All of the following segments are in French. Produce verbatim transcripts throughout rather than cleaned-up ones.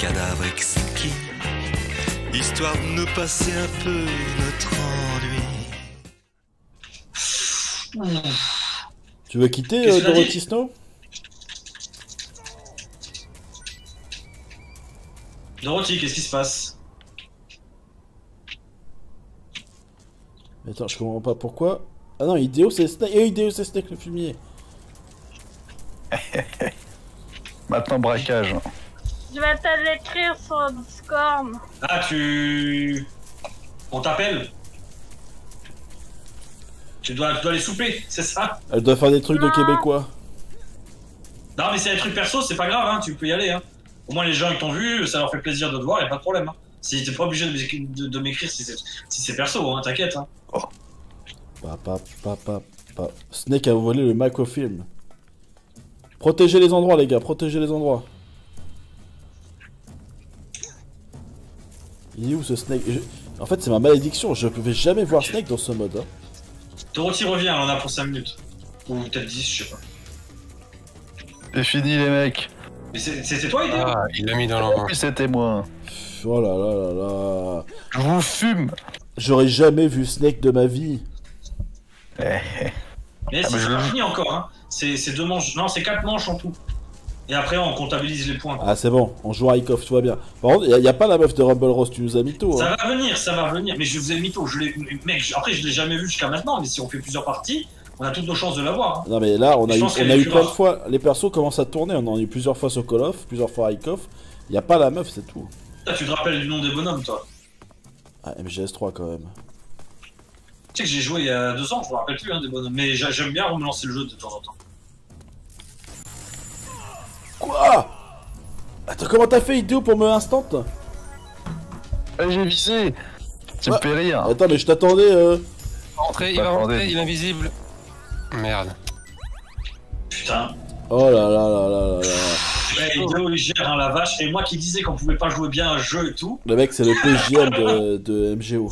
cadavre exquis, histoire de nous passer un peu notre ennui. Tu veux quitter euh, Dorothy Snow? Dorothy, qu'est-ce qui se passe? Attends, je comprends pas pourquoi. Ah non, Hideo c'est Snake. Eh, Hideo c'est Snake le fumier. Maintenant braquage. Je vais te l'écrire sur Discord. Ah, tu... On t'appelle? Tu dois, tu dois aller souper, c'est ça? Elle doit faire des trucs Non. de Québécois. Non, mais c'est des trucs perso, c'est pas grave, hein, tu peux y aller. Hein. Au moins, les gens qui t'ont vu, ça leur fait plaisir de te voir, y'a pas de problème. Hein. Si t'es pas obligé de, de, de m'écrire si c'est si perso, hein, t'inquiète. Hein. Oh. Pa, pa, pa, pa, pa. Snake a volé le macrofilm. Protégez les endroits, les gars, protégez les endroits. Il est où ce Snake? Je... En fait, c'est ma malédiction, je ne vais jamais voir Snake dans ce mode. Hein. Dorothy revient, elle en a pour cinq minutes. Ou peut-être dix, je sais pas. C'est fini les mecs. Mais c'était toi, Hideo? Ah, il l'a mis dans l'endroit. Oui, c'était moi. Oh là là là là. Je vous fume. J'aurais jamais vu Snake de ma vie. Mais Ah, si, mais c'est je pas le- fini encore, hein. C'est deux manches, non, c'est quatre manches en tout. Et après, on comptabilise les points. Ah c'est bon, on joue à Ike-Off, tout va bien. Par contre, il n'y a, a pas la meuf de Rumble Rose, tu nous as mytho. Ça Hein. va venir, ça va venir. Mais je vous ai mytho, je l'ai... Mec, je- après, je l'ai jamais vu jusqu'à maintenant, mais si on fait plusieurs parties, on a toutes nos chances de l'avoir. Hein. Non mais là, on Je a eu, pense qu'elle on a est eu plus plein de rare. fois, les persos commencent à tourner, on en a eu plusieurs fois sur Call of, plusieurs fois à Ike-Off. Il n'y a pas la meuf, c'est tout. Là, tu te rappelles du nom des bonhommes, toi? Ah, M G S trois quand même. Tu sais que j'ai joué il y a deux ans, je me rappelle plus hein, des bonhommes. Mais j'a- j'aime bien relancer le jeu de temps en temps. Quoi? Attends, comment t'as fait, idiot, pour me instant? Ah, j'ai visé. Tu me Ouais. fais rire. Attends, mais je t'attendais, euh... Rentrer, il va Attendez. rentrer, il est invisible. Merde. Putain. Oh là là là là là là. Ouais, Hideo, il gère hein, la vache. Et moi qui disais qu'on pouvait pas jouer bien à un jeu et tout. Le mec, c'est le P J M de, de M G O.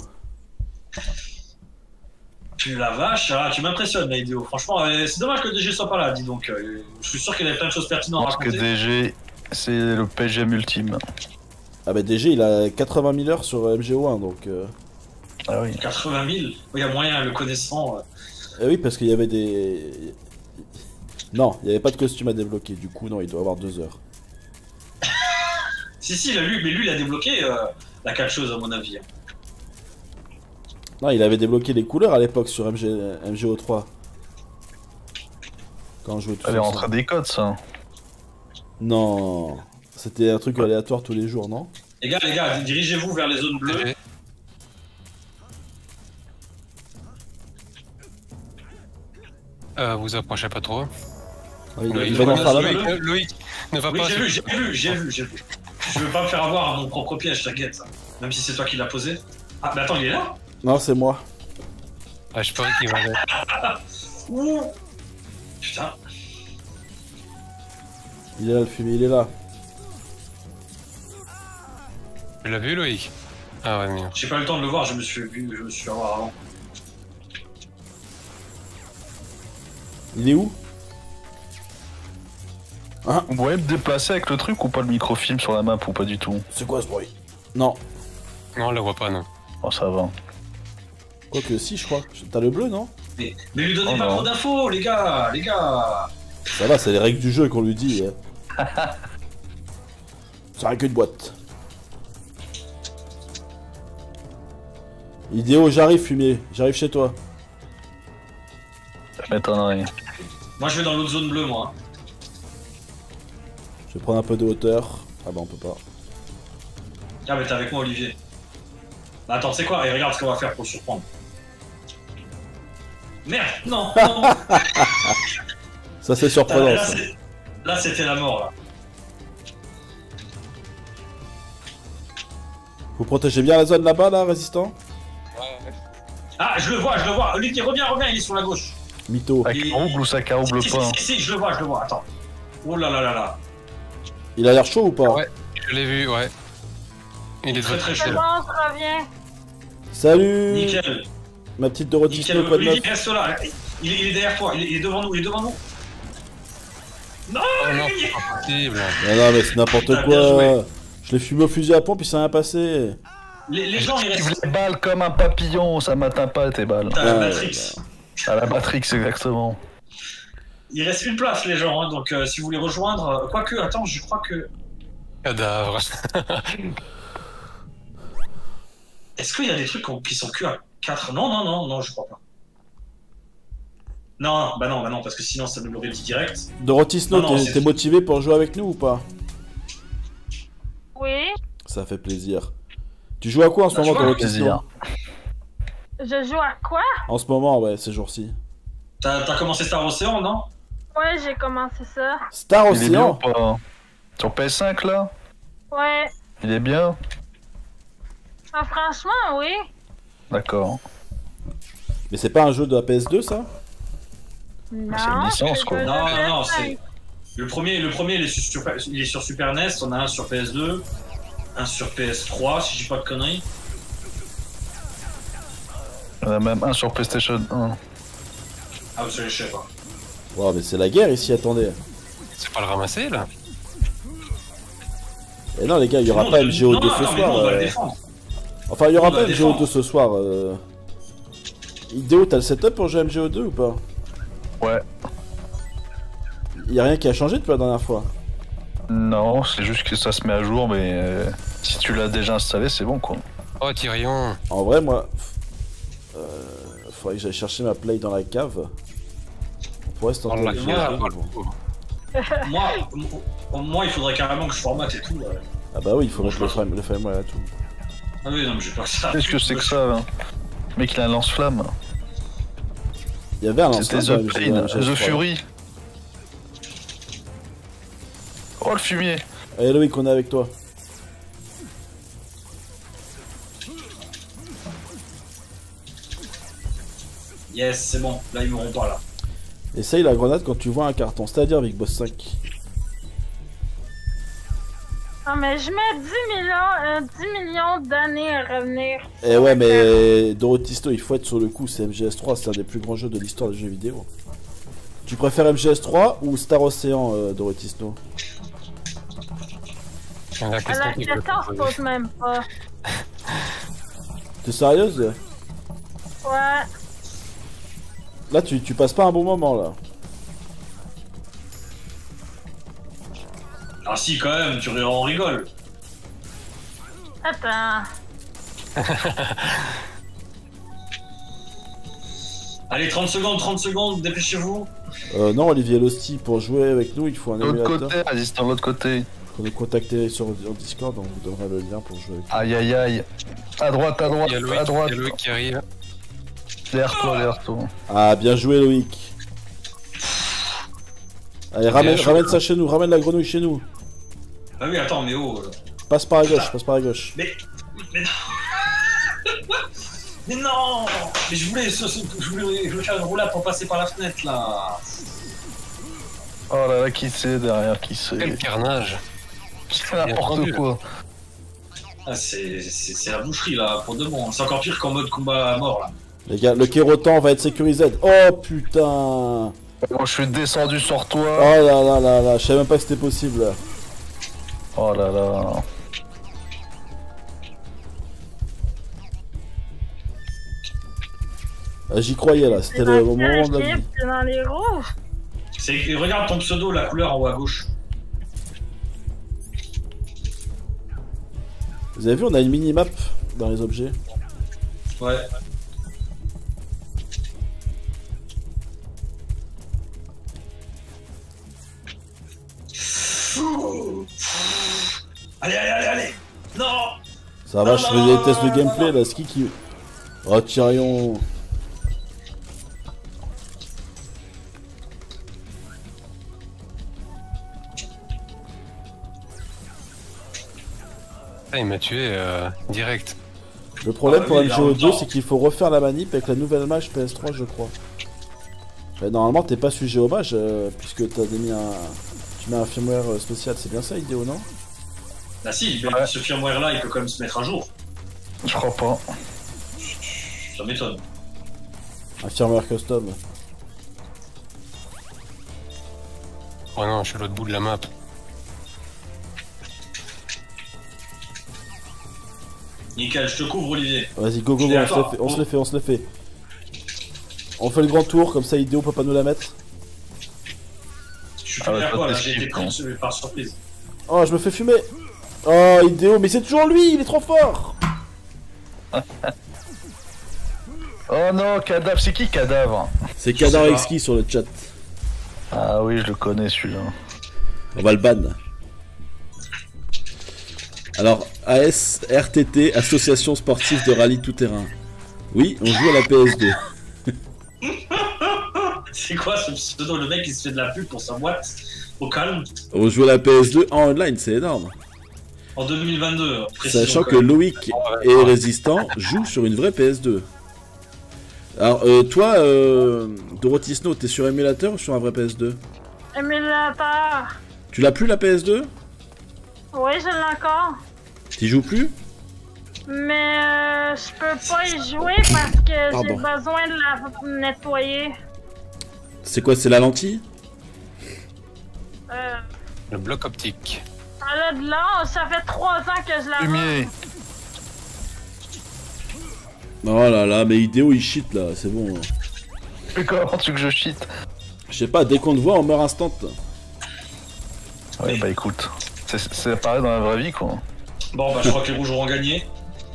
Tu la vache, ah, tu m'impressionnes, là, Hideo. Franchement, euh, c'est dommage que D G soit pas là, dis donc. Euh, je suis sûr qu'il y avait plein de choses Je pertinentes à pense que raconter. D G, c'est le P G M ultime. Ah bah D G, il a quatre-vingt mille heures sur M G O un, donc... Euh... Ah oui. quatre-vingt mille. Il y a moyen, le connaissant. euh. Eh oui, parce qu'il y avait des... Non, il n'y avait pas de costume à débloquer, du coup, non, il doit avoir deux heures. Si, si, là, lui, mais lui, il a débloqué euh, la quatre choses, à mon avis. hein. Non, il avait débloqué les couleurs à l'époque sur M G... M G O trois. Quand je jouais tout Elle est seul, rentrée des codes, ça. Non, c'était un truc aléatoire tous les jours, non? Les gars, les gars, dirigez-vous vers les zones bleues. Et- Euh, vous approchez pas trop. Ah, il, Oui, il je va vois dans faire la Loïc, main. Loïc, euh, Loïc, ne va Oui, pas. j'ai vu, j'ai vu, j'ai vu, j'ai vu. Je veux pas me faire avoir à mon propre piège, t'inquiète. ça. Même si c'est toi qui l'as posé. Ah, mais attends, il est là? Non, c'est moi. Ah, je parie qu'il va aller. Ouh. Putain. Il est là, le fumier, il est là. Tu l'as vu, Loïc? Ah ouais, merde. J'ai pas eu le temps de le voir, je me suis vu, je me suis fait avoir avant. Il est où? Hein? Vous pouvez me déplacer avec le truc ou pas le microfilm sur la map ou pas du tout? C'est quoi ce bruit? Non. Non, on la voit pas, non. Oh, ça va. Quoique si, je crois. T'as le bleu, non? Mais, mais lui donnez Oh pas non. trop d'infos, les gars, les gars. Ça va, c'est les règles du jeu qu'on lui dit. Hein. Ça rien qu'une boîte. Idéo, j'arrive, fumier. J'arrive chez toi. Ça m'étonnerait. Moi, je vais dans l'autre zone bleue, moi. Je vais prendre un peu de hauteur. Ah bah on peut pas. Ah, mais t'es avec moi, Olivier. Bah, attends, c'est quoi? Et regarde ce qu'on va faire pour le surprendre. Merde, non, non. Ça c'est surprenant là, ça. c'est- là, c'était la mort, là. Vous protégez bien la zone là-bas, là, résistant? Ah, je le vois, je le vois. Olivier, reviens, reviens, il est sur la gauche. Mytho. Avec Il- rouble ou ça carouble si, si, pas? si, si, je le vois, je le vois, attends. Oh là là là là. Il a l'air chaud ou pas? Ouais, je l'ai vu, ouais. Il est Très très très C'est chaud. bon, je reviens. Salut Nickel. Ma petite Dorothy Nickel, Snow, quoi de Olivier, neuf? reste là. Il est, il est derrière toi, il est, il est devant nous, il est devant nous. Non, Oh non, Olivier. c'est pas possible. Ah non mais c'est n'importe Putain, bien quoi. joué. Je l'ai fumé au fusil à pompe, il s'est rien passé. Les, les gens, ils Tu restent. les balles comme un papillon, ça m'atteint pas tes balles. T'as la Ouais, Matrix. À la Matrix, exactement. Il reste une place, les gens, hein, donc euh, si vous voulez rejoindre. euh, Quoique, attends, je crois que. Cadavre. Est-ce qu'il y a des trucs qui sont que à quatre? Non, non, non, non, je crois pas. Non, bah non, bah non, parce que sinon ça nous l'aurait dit direct. Dorothy Snow, Non, non, t'es c'est- t'es motivé pour jouer avec nous ou pas? Oui, Ça fait plaisir. Tu joues à quoi en ce Bah, moment, je vois, Dorothy Snow? Plaisir. je joue à quoi? En ce moment, ouais, ces jours-ci. T'as t'as commencé Star Ocean, non? Ouais, j'ai commencé ça. Star Il est bien ou Ocean? pas? Sur P S cinq là? Ouais, Il est bien? ah, franchement, oui. D'accord. Mais c'est pas un jeu de la P S deux, ça? Non, c'est une licence, je quoi. joue Non, à non, non, P S cinq. c'est. Le premier, le premier il, est sur, Super- il est sur Super N E S, on a un sur P S deux, un sur P S trois, si je dis pas de conneries. Il y en a même un sur PlayStation un. Ah, je sais pas. Wow, mais c'est la guerre ici, attendez. C'est pas le ramasser là? Et non, les gars, il y aura Non, pas non, M G O deux non, ce non, mais soir. nous, on va le euh. défendre. Enfin, il y aura On va pas M G O deux défendre. ce soir. Euh... Idéo, t'as le setup pour jouer à M G O deux ou pas? Ouais. Il y a rien qui a changé depuis la dernière fois. Non, c'est juste que ça se met à jour, mais euh, si tu l'as déjà installé, c'est bon quoi. Oh, Tyrion. En vrai, moi. Euh... Faudrait que j'aille chercher ma play dans la cave. On pourrait se Oh tenter la de jouer, guerre. mais bon. Moi, m- moi, il faudrait carrément que je formate et tout. ouais. Ah bah oui, il faut mettre le frame, le frame et tout. Ah oui, non, mais j'ai pas que ça. Qu'est-ce que c'est que ça là? Le mec il a un lance-flamme. Il y avait un C'était lance-flamme The dans Plane, M G S trois. The Fury. Oh le fumier. Allez Loïc, on est avec toi. Yes, c'est bon. Là, ils m'auront pas là. Essaye la grenade quand tu vois un carton, c'est-à-dire avec Boss cinq. Ah, mais je mets dix millions, euh, dix millions d'années à revenir. Eh ouais, mais Dorothy Snow, il faut être sur le coup, c'est M G S trois, c'est un des plus grands jeux de l'histoire des jeux vidéo. Tu préfères M G S trois ou Star Ocean, euh, Dorothy Snow? La À question la qu'il peut question se poser. pose même pas. T'es sérieuse? Ouais. Là, tu, tu passes pas un bon moment, là. Ah si, quand même, tu en rigoles. Attends. Allez, trente secondes, trente secondes, dépêchez-vous. Euh, non, Olivier Losti, pour jouer avec nous, il faut un De l'autre émulateur. côté, résistant de l'autre côté. Faut nous contacter sur en Discord, on vous donnera le lien pour jouer avec nous. Aïe aïe aïe. À droite, à droite, Il y a Loïc, à droite. il y a Loïc qui arrive. Derrière toi, derrière toi. Ah, bien joué, Loïc. Allez, ramène, joué, ramène quoi. ça chez nous, ramène la grenouille chez nous. Ah oui, attends, mais oh. euh, Passe par la gauche, passe par la gauche. Mais. Mais non. Mais non. Mais je voulais, ce- ce- je voulais, je voulais faire une roulade pour passer par la fenêtre là. Oh là là, qui c'est derrière, qui c'est? Quel carnage. C'est n'importe entendu. quoi. Ah, c'est c'est- c'est la boucherie là, pour de bon. C'est encore pire qu'en mode combat à mort là. Les gars, le Kérotan va être sécurisé. Oh putain. Oh Moi je suis descendu sur toi. là là là là, je savais même pas que c'était possible. Oh là là. Ah, j'y croyais là, c'était le moment de la vie. C'est dans les rouges. C'est regarde ton pseudo, la couleur en haut à gauche. Vous avez vu, on a une mini-map dans les objets. Ouais. Allez, allez, allez, allez. Non. Ça va, je fais des tests de gameplay là, ski qui... Oh Tyrion. Ah, il m'a tué euh, direct. Le problème Ah, pour oui, il a M G O un deux, temps. c'est qu'il faut refaire la manip avec la nouvelle mage P S trois, je crois. Mais normalement, t'es pas sujet au mage, euh, puisque t'as mis un... Tu mets un firmware euh, spécial, c'est bien ça, Idéo, non? Bah si, mais Ouais. ce firmware là, il peut quand même se mettre à jour. Je crois pas. Ça m'étonne. Un firmware custom. Oh non, je suis à l'autre bout de la map. Nickel, je te couvre, Olivier. Vas-y, go, go, Je go, suis on se, les d'accord. fait, on se les fait, on se les fait. On fait le grand tour, comme ça Idéo peut pas nous la mettre. Je suis Ah ouais, fait toi, quoi là? t'es J'ai été skip, pris non. sur- par surprise. Oh, je me fais fumer. Oh, Idéo, mais c'est toujours lui, il est trop fort. Oh non, cadavre, c'est qui cadavre? C'est Je sais Kadar pas. Exki sur le chat. Ah oui, je le connais celui-là. On va le ban. Alors, A S R T T, Association Sportive de Rallye Tout Terrain. Oui, on joue à la P S deux. C'est quoi ce pseudo? Le mec qui se fait de la pub pour sa boîte au calme On joue à la P S deux en online, c'est énorme. en deux mille vingt-deux. précision Sachant quand que même. Loïc et Résistant jouent sur une vraie P S deux. Alors, euh, toi, euh, Dorothy Snow, t'es sur émulateur ou sur un vrai P S deux? Émulateur. Tu l'as plus la P S deux? Oui, je l'ai encore. T'y joues plus? Mais euh, je peux pas y jouer parce que j'ai Pardon. besoin de la nettoyer. C'est quoi, c'est la lentille? Euh, Le bloc optique. elle a de l'âge, ça fait trois ans que je la vends. Fumier. Oh là là, mais Idéo il cheat là, c'est bon. Mais comment tu veux que je cheat? Je sais pas, dès qu'on te voit, on meurt instant. Ouais, bah écoute, c'est- c'est pareil dans la vraie vie quoi. Bon, bah je crois que les rouges auront gagné.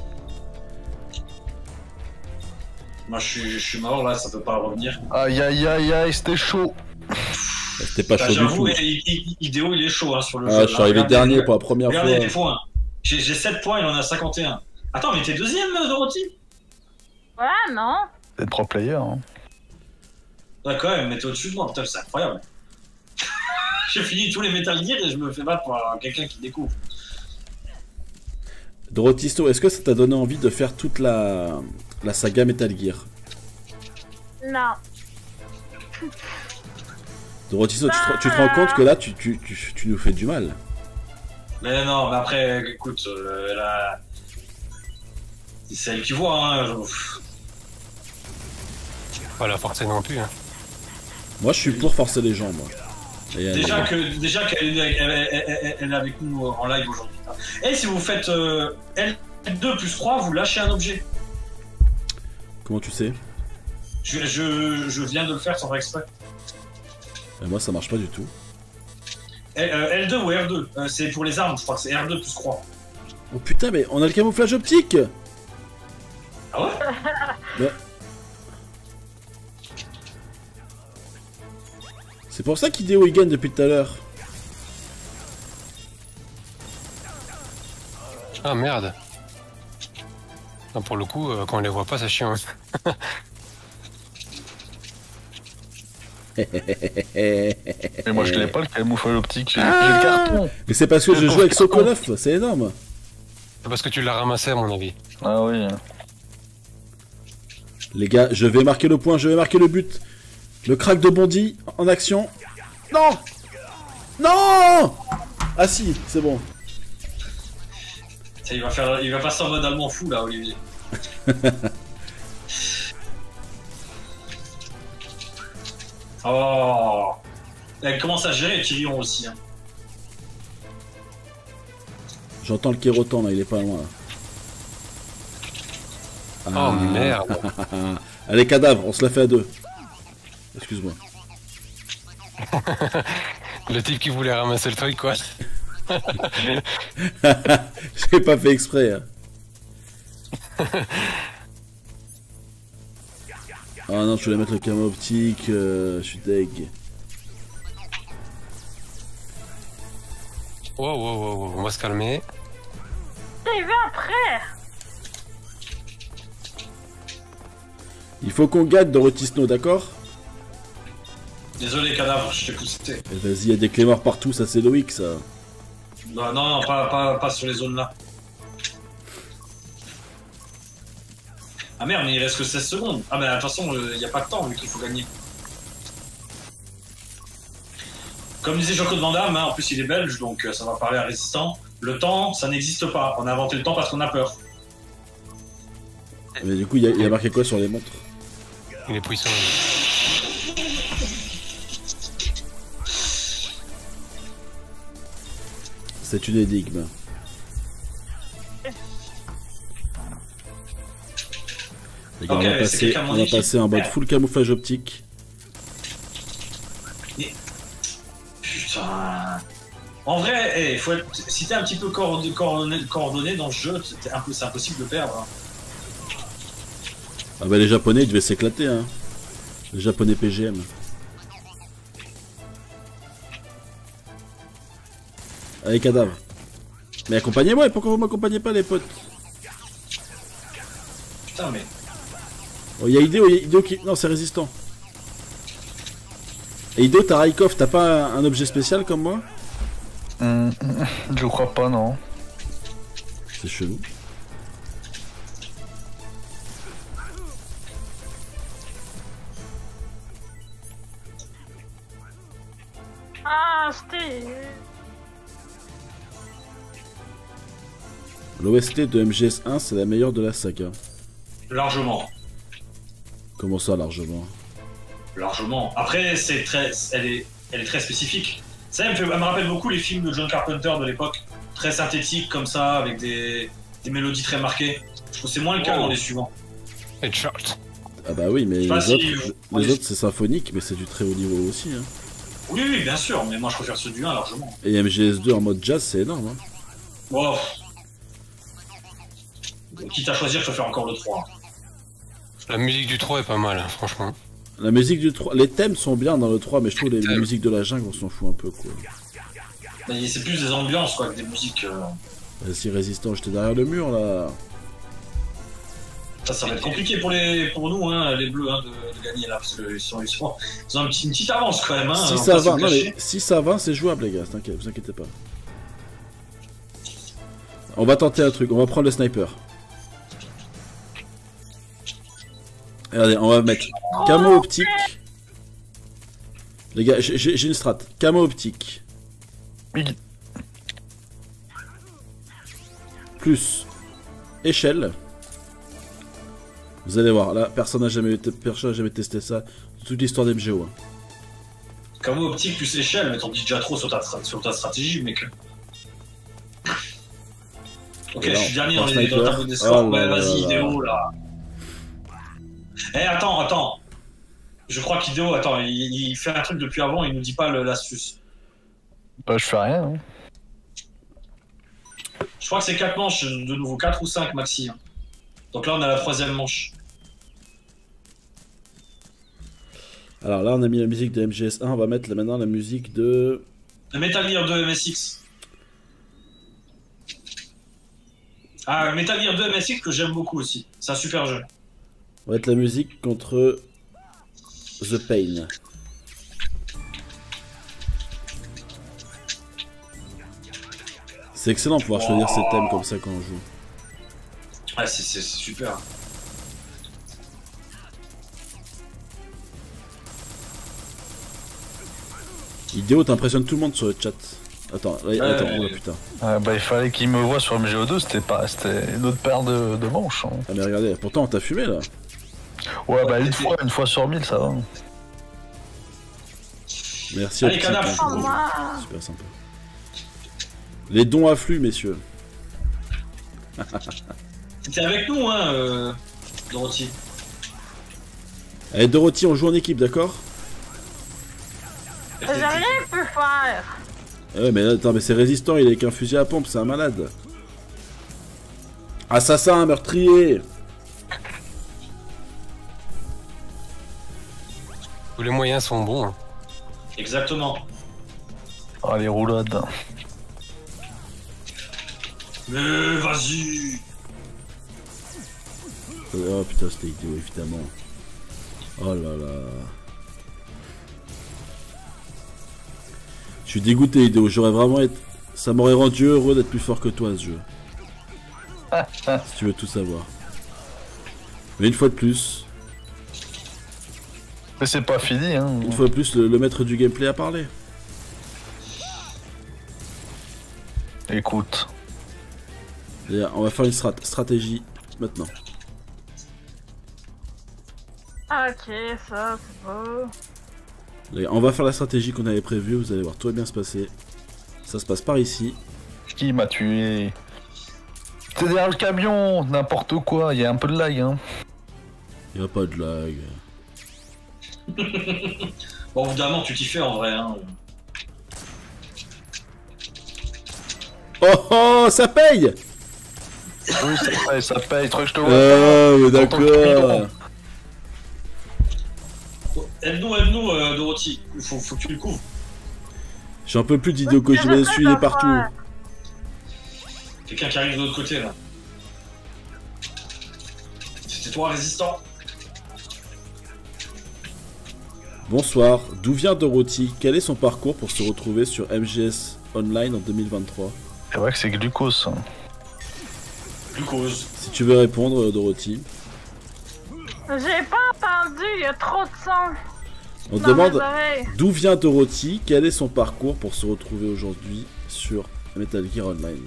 Moi je suis, je suis mort là, ça peut pas revenir. Aïe aïe aïe aïe, c'était chaud. C'était pas Bah, chaud du J'avoue, tout. et- et- et- Idéo il est chaud hein, sur le jeu. Ah, je là. suis arrivé Regardez- dernier pour la première Regardez fois. les points. J'ai j'ai sept points, il en a cinquante et un. Attends, mais t'es deuxième, Dorothy? Ouais, non. C'est pro player. Hein. Ouais, quand même, mais t'es au-dessus de moi, putain, c'est incroyable. J'ai fini tous les Metal Gear et je me fais battre par quelqu'un qui découvre. Dorothy Snow, est-ce que ça t'a donné envie de faire toute la, la saga Metal Gear? Non. Dorothy Snow, tu, te- tu te rends compte que là, tu, tu, tu, tu nous fais du mal. Mais non, mais après, écoute, euh, là. C'est elle qui voit, hein. je- Pas la forcer non plus. Hein. Moi, je suis pour forcer les gens, moi. Et, euh, Déjà que déjà qu'elle est, elle, elle- elle- elle est avec nous en live aujourd'hui. Et si vous faites euh, L deux plus trois, vous lâchez un objet. Comment tu sais? Je, je, je viens de le faire sans faire exprès. Euh, Moi, ça marche pas du tout. L, euh, L deux ou R deux, euh, c'est pour les armes, je crois que c'est R deux plus trois. Oh putain, mais on a le camouflage optique! Ah ouais? Bah. C'est pour ça qu'Idéo il gagne depuis tout à l'heure. Ah merde. Ah, pour le coup, euh, quand on les voit pas, c'est chiant. Hein. Mais moi je l'ai pas le camouflage optique, j'ai Ah. j'ai le carton. Mais c'est parce que je joue avec Sokolov, c'est énorme. C'est parce que tu l'as ramassé à mon avis. Ah oui. Les gars, je vais marquer le point, je vais marquer le but. Le crack de Bondy en action. Non! Non! Ah si, c'est bon. Ça, il va faire, il va passer en mode allemand fou là, Olivier. Oh! Elle commence à gérer Tyrion aussi. Hein. J'entends le kérotan là, il est pas loin là. Oh Ah. merde. Allez, cadavre, on se la fait à deux. Excuse-moi. Le type qui voulait ramasser le truc, quoi. J'ai pas fait exprès. Hein. Ah non, je voulais mettre le camo optique, euh, je suis deg. Wow, wow, wow, wow, on va se calmer. T'es vu après. Il faut qu'on gagne dans Rotisno, d'accord? Désolé, cadavre, je t'ai poussé. Eh, vas-y, il y a des clés morts partout, ça c'est Loïc ça. Non, non, non, pas, pas, pas sur les zones là. Ah merde, mais il reste que seize secondes. Ah bah de toute façon, il n'y a pas de temps vu qu'il faut gagner. Comme disait Jean-Claude Van Damme, hein, en plus il est belge, donc euh, ça va parler à résistant. Le temps, ça n'existe pas. On a inventé le temps parce qu'on a peur. Mais du coup, il y, a- il y a marqué quoi sur les montres? Il est puissant. C'est une énigme. Les gars, Ok, on va c'est passer, quelqu'un on va modifié. passer en mode full camouflage optique. Putain. En vrai, hey, faut être... si t'es un petit peu coordonné, coordonné, coordonné dans ce jeu, c'est un peu... impossible de perdre. Hein. Ah bah les japonais ils devaient s'éclater hein. Les japonais P G M. Allez cadavre. Mais accompagnez-moi, pourquoi vous m'accompagnez pas les potes? Putain mais... Oh y'a Hideo, y'a Hideo qui... Non c'est résistant. Et Hideo t'as Raikov, t'as pas un, un objet spécial comme moi? Hum, je crois pas, non. C'est chelou. Ah, c'était... L'O S T de M G S un c'est la meilleure de la saga. Largement. Comment ça largement? Largement. Après, c'est très... Elle est... Elle est très spécifique. Ça, elle me, fait... elle me rappelle beaucoup les films de John Carpenter de l'époque. Très synthétiques comme ça, avec des... des mélodies très marquées. Je trouve que c'est moins le cas Oh. dans les suivants. Et short. Ah bah oui mais Je les sais pas si autres, vous- les autres c'est symphonique mais c'est du très haut niveau aussi hein. Oui, oui, bien sûr, mais moi je préfère ceux du un largement. Et M G S deux en mode jazz c'est énorme hein. Wow. Quitte à choisir, je préfère encore le trois. La musique du trois est pas mal, hein, franchement. La musique du trois, les thèmes sont bien dans le trois mais je trouve les, les musiques de la jungle on s'en fout un peu quoi. Mais c'est plus des ambiances quoi, que des musiques. euh, Vas-y résistant, j'étais derrière le mur là. Ça, ça va être compliqué pour les, pour nous, hein, les bleus, hein, de, de gagner là, parce qu'ils sont, ils sont, ils ont un petit- une petite avance quand même. Hein, on six va à pas se vingt, non cacher. mais six à vingt c'est jouable les gars, t'inquiète, vous inquiétez pas. On va tenter un truc, on va prendre le sniper. Regardez, on va mettre camo optique. Les gars, j'ai j'ai une strat. Camo optique. Oui. Plus échelle. Vous allez voir, là, personne n'a jamais, personne n'a jamais testé ça. Toute l'histoire d'M G O. Hein. Camo optique plus échelle, mais t'en dis déjà trop sur ta, sur ta stratégie, mec. Ok, Et là, je suis on dernier prend dans les sniper. dans le tableau des scores. Oh là Ouais, là vas-y, là. Hideo, là. Eh, attends, attends. Je crois qu'Hideo, attends, il, il fait un truc depuis avant, il nous dit pas le- l'astuce. Bah, je fais rien. Hein. Je crois que c'est quatre manches, de nouveau, quatre ou cinq maxi. Hein. Donc là, on a la troisième manche. Alors là, on a mis la musique de M G S un, on va mettre là, maintenant la musique de... Le Metal Gear deux M S X. Ah, Metal Gear deux M S X que j'aime beaucoup aussi. C'est un super jeu. On va mettre la musique contre The Pain. C'est excellent de pouvoir Wow. choisir ces thèmes comme ça quand on joue. Ouais, c'est c'est- c'est super. Idéo, t'impressionnes tout le monde sur le chat. Attends, là, Ouais, attends, ouais, oh, ouais. putain. Ah, bah, il fallait qu'il me voie sur M G O deux, c'était pas, c'était une autre paire de, de manches. Hein. Ah mais regardez, pourtant on t'a fumé là. Ouais, bah une fois, une fois sur mille, ça va. Merci Allez, Optique, cadavre. hein, Oh, moi. super sympa. Les dons affluent, messieurs. T'es avec nous, hein, euh, Dorothy. Allez Dorothy, on joue en équipe, d'accord? J'ai rien pu faire. Ah ouais mais là, attends, mais c'est résistant, il est avec un fusil à pompe, c'est un malade. Assassin, meurtrier. Tous les moyens sont bons. Hein. Exactement. Ah, les roulades. Mais vas-y. Oh putain, c'était idéal, évidemment. Oh là là. Je suis dégoûté, Idéo. J'aurais vraiment été... Ça m'aurait rendu heureux d'être plus fort que toi, ce jeu. Si tu veux tout savoir. Mais une fois de plus, Mais c'est pas fini, hein. une fois de plus, le, le maître du gameplay a parlé. Écoute. Et on va faire une strat stratégie maintenant. Ok, ça, c'est beau. Les gars, on va faire la stratégie qu'on avait prévue, vous allez voir, tout va bien se passer. Ça se passe par ici. Qui m'a tué? T'es derrière le camion, n'importe quoi, il y a un peu de lag, hein. Y a pas de lag. Bon, au bout d'un moment, tu t'y fais en vrai. Hein. Oh oh, ça paye. Oui, ça paye, ça paye, truc que je te vois. Ah, mais T'entends le d'accord. Aide-nous, aide-nous, euh, Dorothy. Faut, faut que tu le couvres. J'en peux plus d'Hideo Kojima dessus, il est partout. Quelqu'un qui arrive de l'autre côté là. C'était toi, résistant. Bonsoir, d'où vient Dorothy? Quel est son parcours pour se retrouver sur M G S Online en deux mille vingt-trois? C'est vrai que c'est glucose. Glucose. Si tu veux répondre, Dorothy. J'ai pas entendu, il y a trop de son. On dans demande mes oreilles. d'où vient Dorothy, quel est son parcours pour se retrouver aujourd'hui sur Metal Gear Online.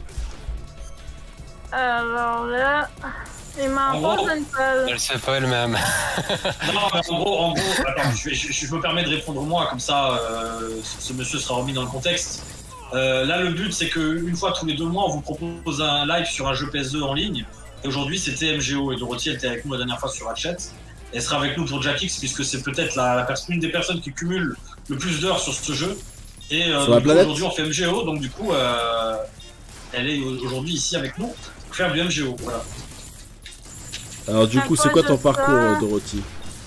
Alors là, il m'en En gros, pose une colle. Elle sait pas elle-même. Non, mais en gros, en gros, attends, je, vais- je- je me permets de répondre moi, comme ça, euh, ce monsieur sera remis dans le contexte. Euh, là, le but, c'est qu'une fois tous les deux mois, on vous propose un live sur un jeu P S deux en ligne. Et aujourd'hui, c'était M G O, et Dorothy, elle était avec nous la dernière fois sur Hatchet. Elle sera avec nous pour Jack X, puisque c'est peut-être la, la pers- une des personnes qui cumule le plus d'heures sur ce jeu. Et euh, Sur la donc, planète. aujourd'hui, on fait M G O, donc du coup, euh, elle est aujourd'hui ici avec nous pour faire du M G O. Voilà. Alors du À coup, quoi c'est quoi je ton parcours, sers euh, Dorothy?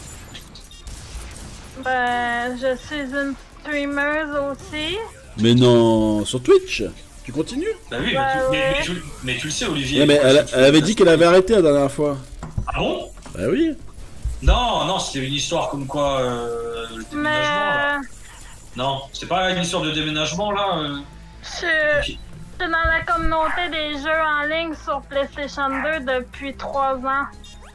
Ben, je suis une streamer aussi. Mais non, sur Twitch. Tu continues? Bah oui, mais, Ouais, tu, mais- ouais. mais tu, mais tu le sais, Olivier. Ouais, mais Moi, elle, je- elle avait dit qu'elle avait arrêté la dernière fois. Ah bon? Bah oui. Non, non, c'était une histoire comme quoi euh, le déménagement. Mais Là. euh, Non, c'était pas une histoire de déménagement là. euh. je suis je suis dans la communauté des jeux en ligne sur PlayStation deux depuis trois ans.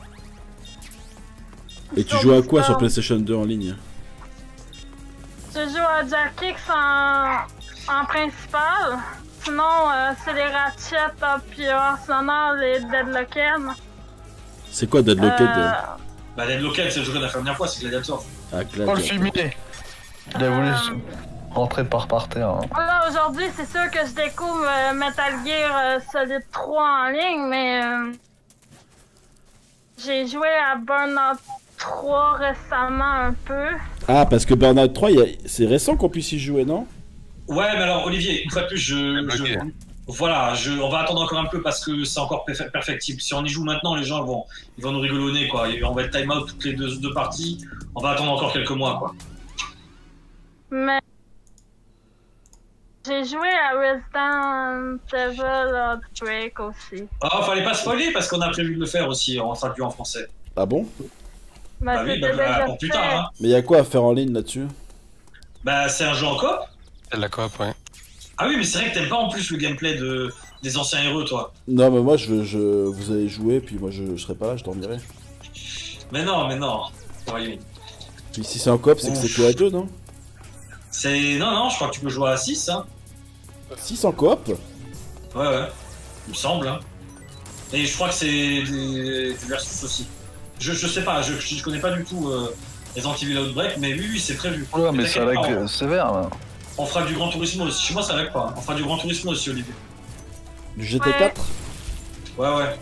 Et tu Sur joues à quoi sur Discord. PlayStation deux en ligne? Je joue à Jack X en, en principal. Sinon, euh, c'est les Ratchet, euh, puis Arsenal et Deadlocked. C'est quoi Deadlocked? Euh, Bah, Deadlocked, c'est le jeu qu'on a fait la dernière fois, c'est Gladiator. Ah, Oh, le Gladiator. fumier. Il a voulu Euh. se- rentrer par par terre. hein. Là, aujourd'hui, c'est sûr que je découvre euh, Metal Gear euh, Solid trois en ligne, mais euh, j'ai joué à Burnout trois récemment un peu. Ah, parce que Burnout trois, il y a- c'est récent qu'on puisse y jouer, non? Ouais, mais alors Olivier, une fois de plus, je. Bloqué. je- Voilà, je, on va attendre encore un peu parce que c'est encore perfe- perfectible. Si on y joue maintenant, les gens vont, ils vont nous rigolonner quoi. Et on va être time out toutes les deux, deux parties. On va attendre encore quelques mois quoi. Mais j'ai joué à Resident Evil Outbreak aussi. Ah, fallait pas spoiler parce qu'on a prévu de le faire aussi en traduit en français. Ah bon? Mais Bah oui, c'était bah, déjà pour plus fait. tard. Hein. Mais il y a quoi à faire en ligne là-dessus? Bah, c'est un jeu en coop. C'est de la coop, ouais. Ah oui, mais c'est vrai que t'aimes pas en plus le gameplay de, des anciens héros, toi. Non, mais moi, je, je, vous allez jouer, puis moi, je, je serai pas là, je dormirai. Mais non, mais non. Voyons. Puis si c'est en coop, c'est que c'est que à deux, non? C'est. Non, non, je crois que tu peux jouer à six, hein. six en coop? Ouais, ouais. Il me semble, hein. Et je crois que c'est des... du versus aussi. Je, je sais pas, je, je connais pas du tout euh, les Evil Outbreak, mais oui, oui, c'est prévu. Ouais, mais ça t'inquiète pas, lag on- sévère là. On fera du Grand Turismo aussi. Chez moi, ça lag pas. On fera du Grand Turismo aussi, Olivier. Du G T quatre? Ouais, ouais.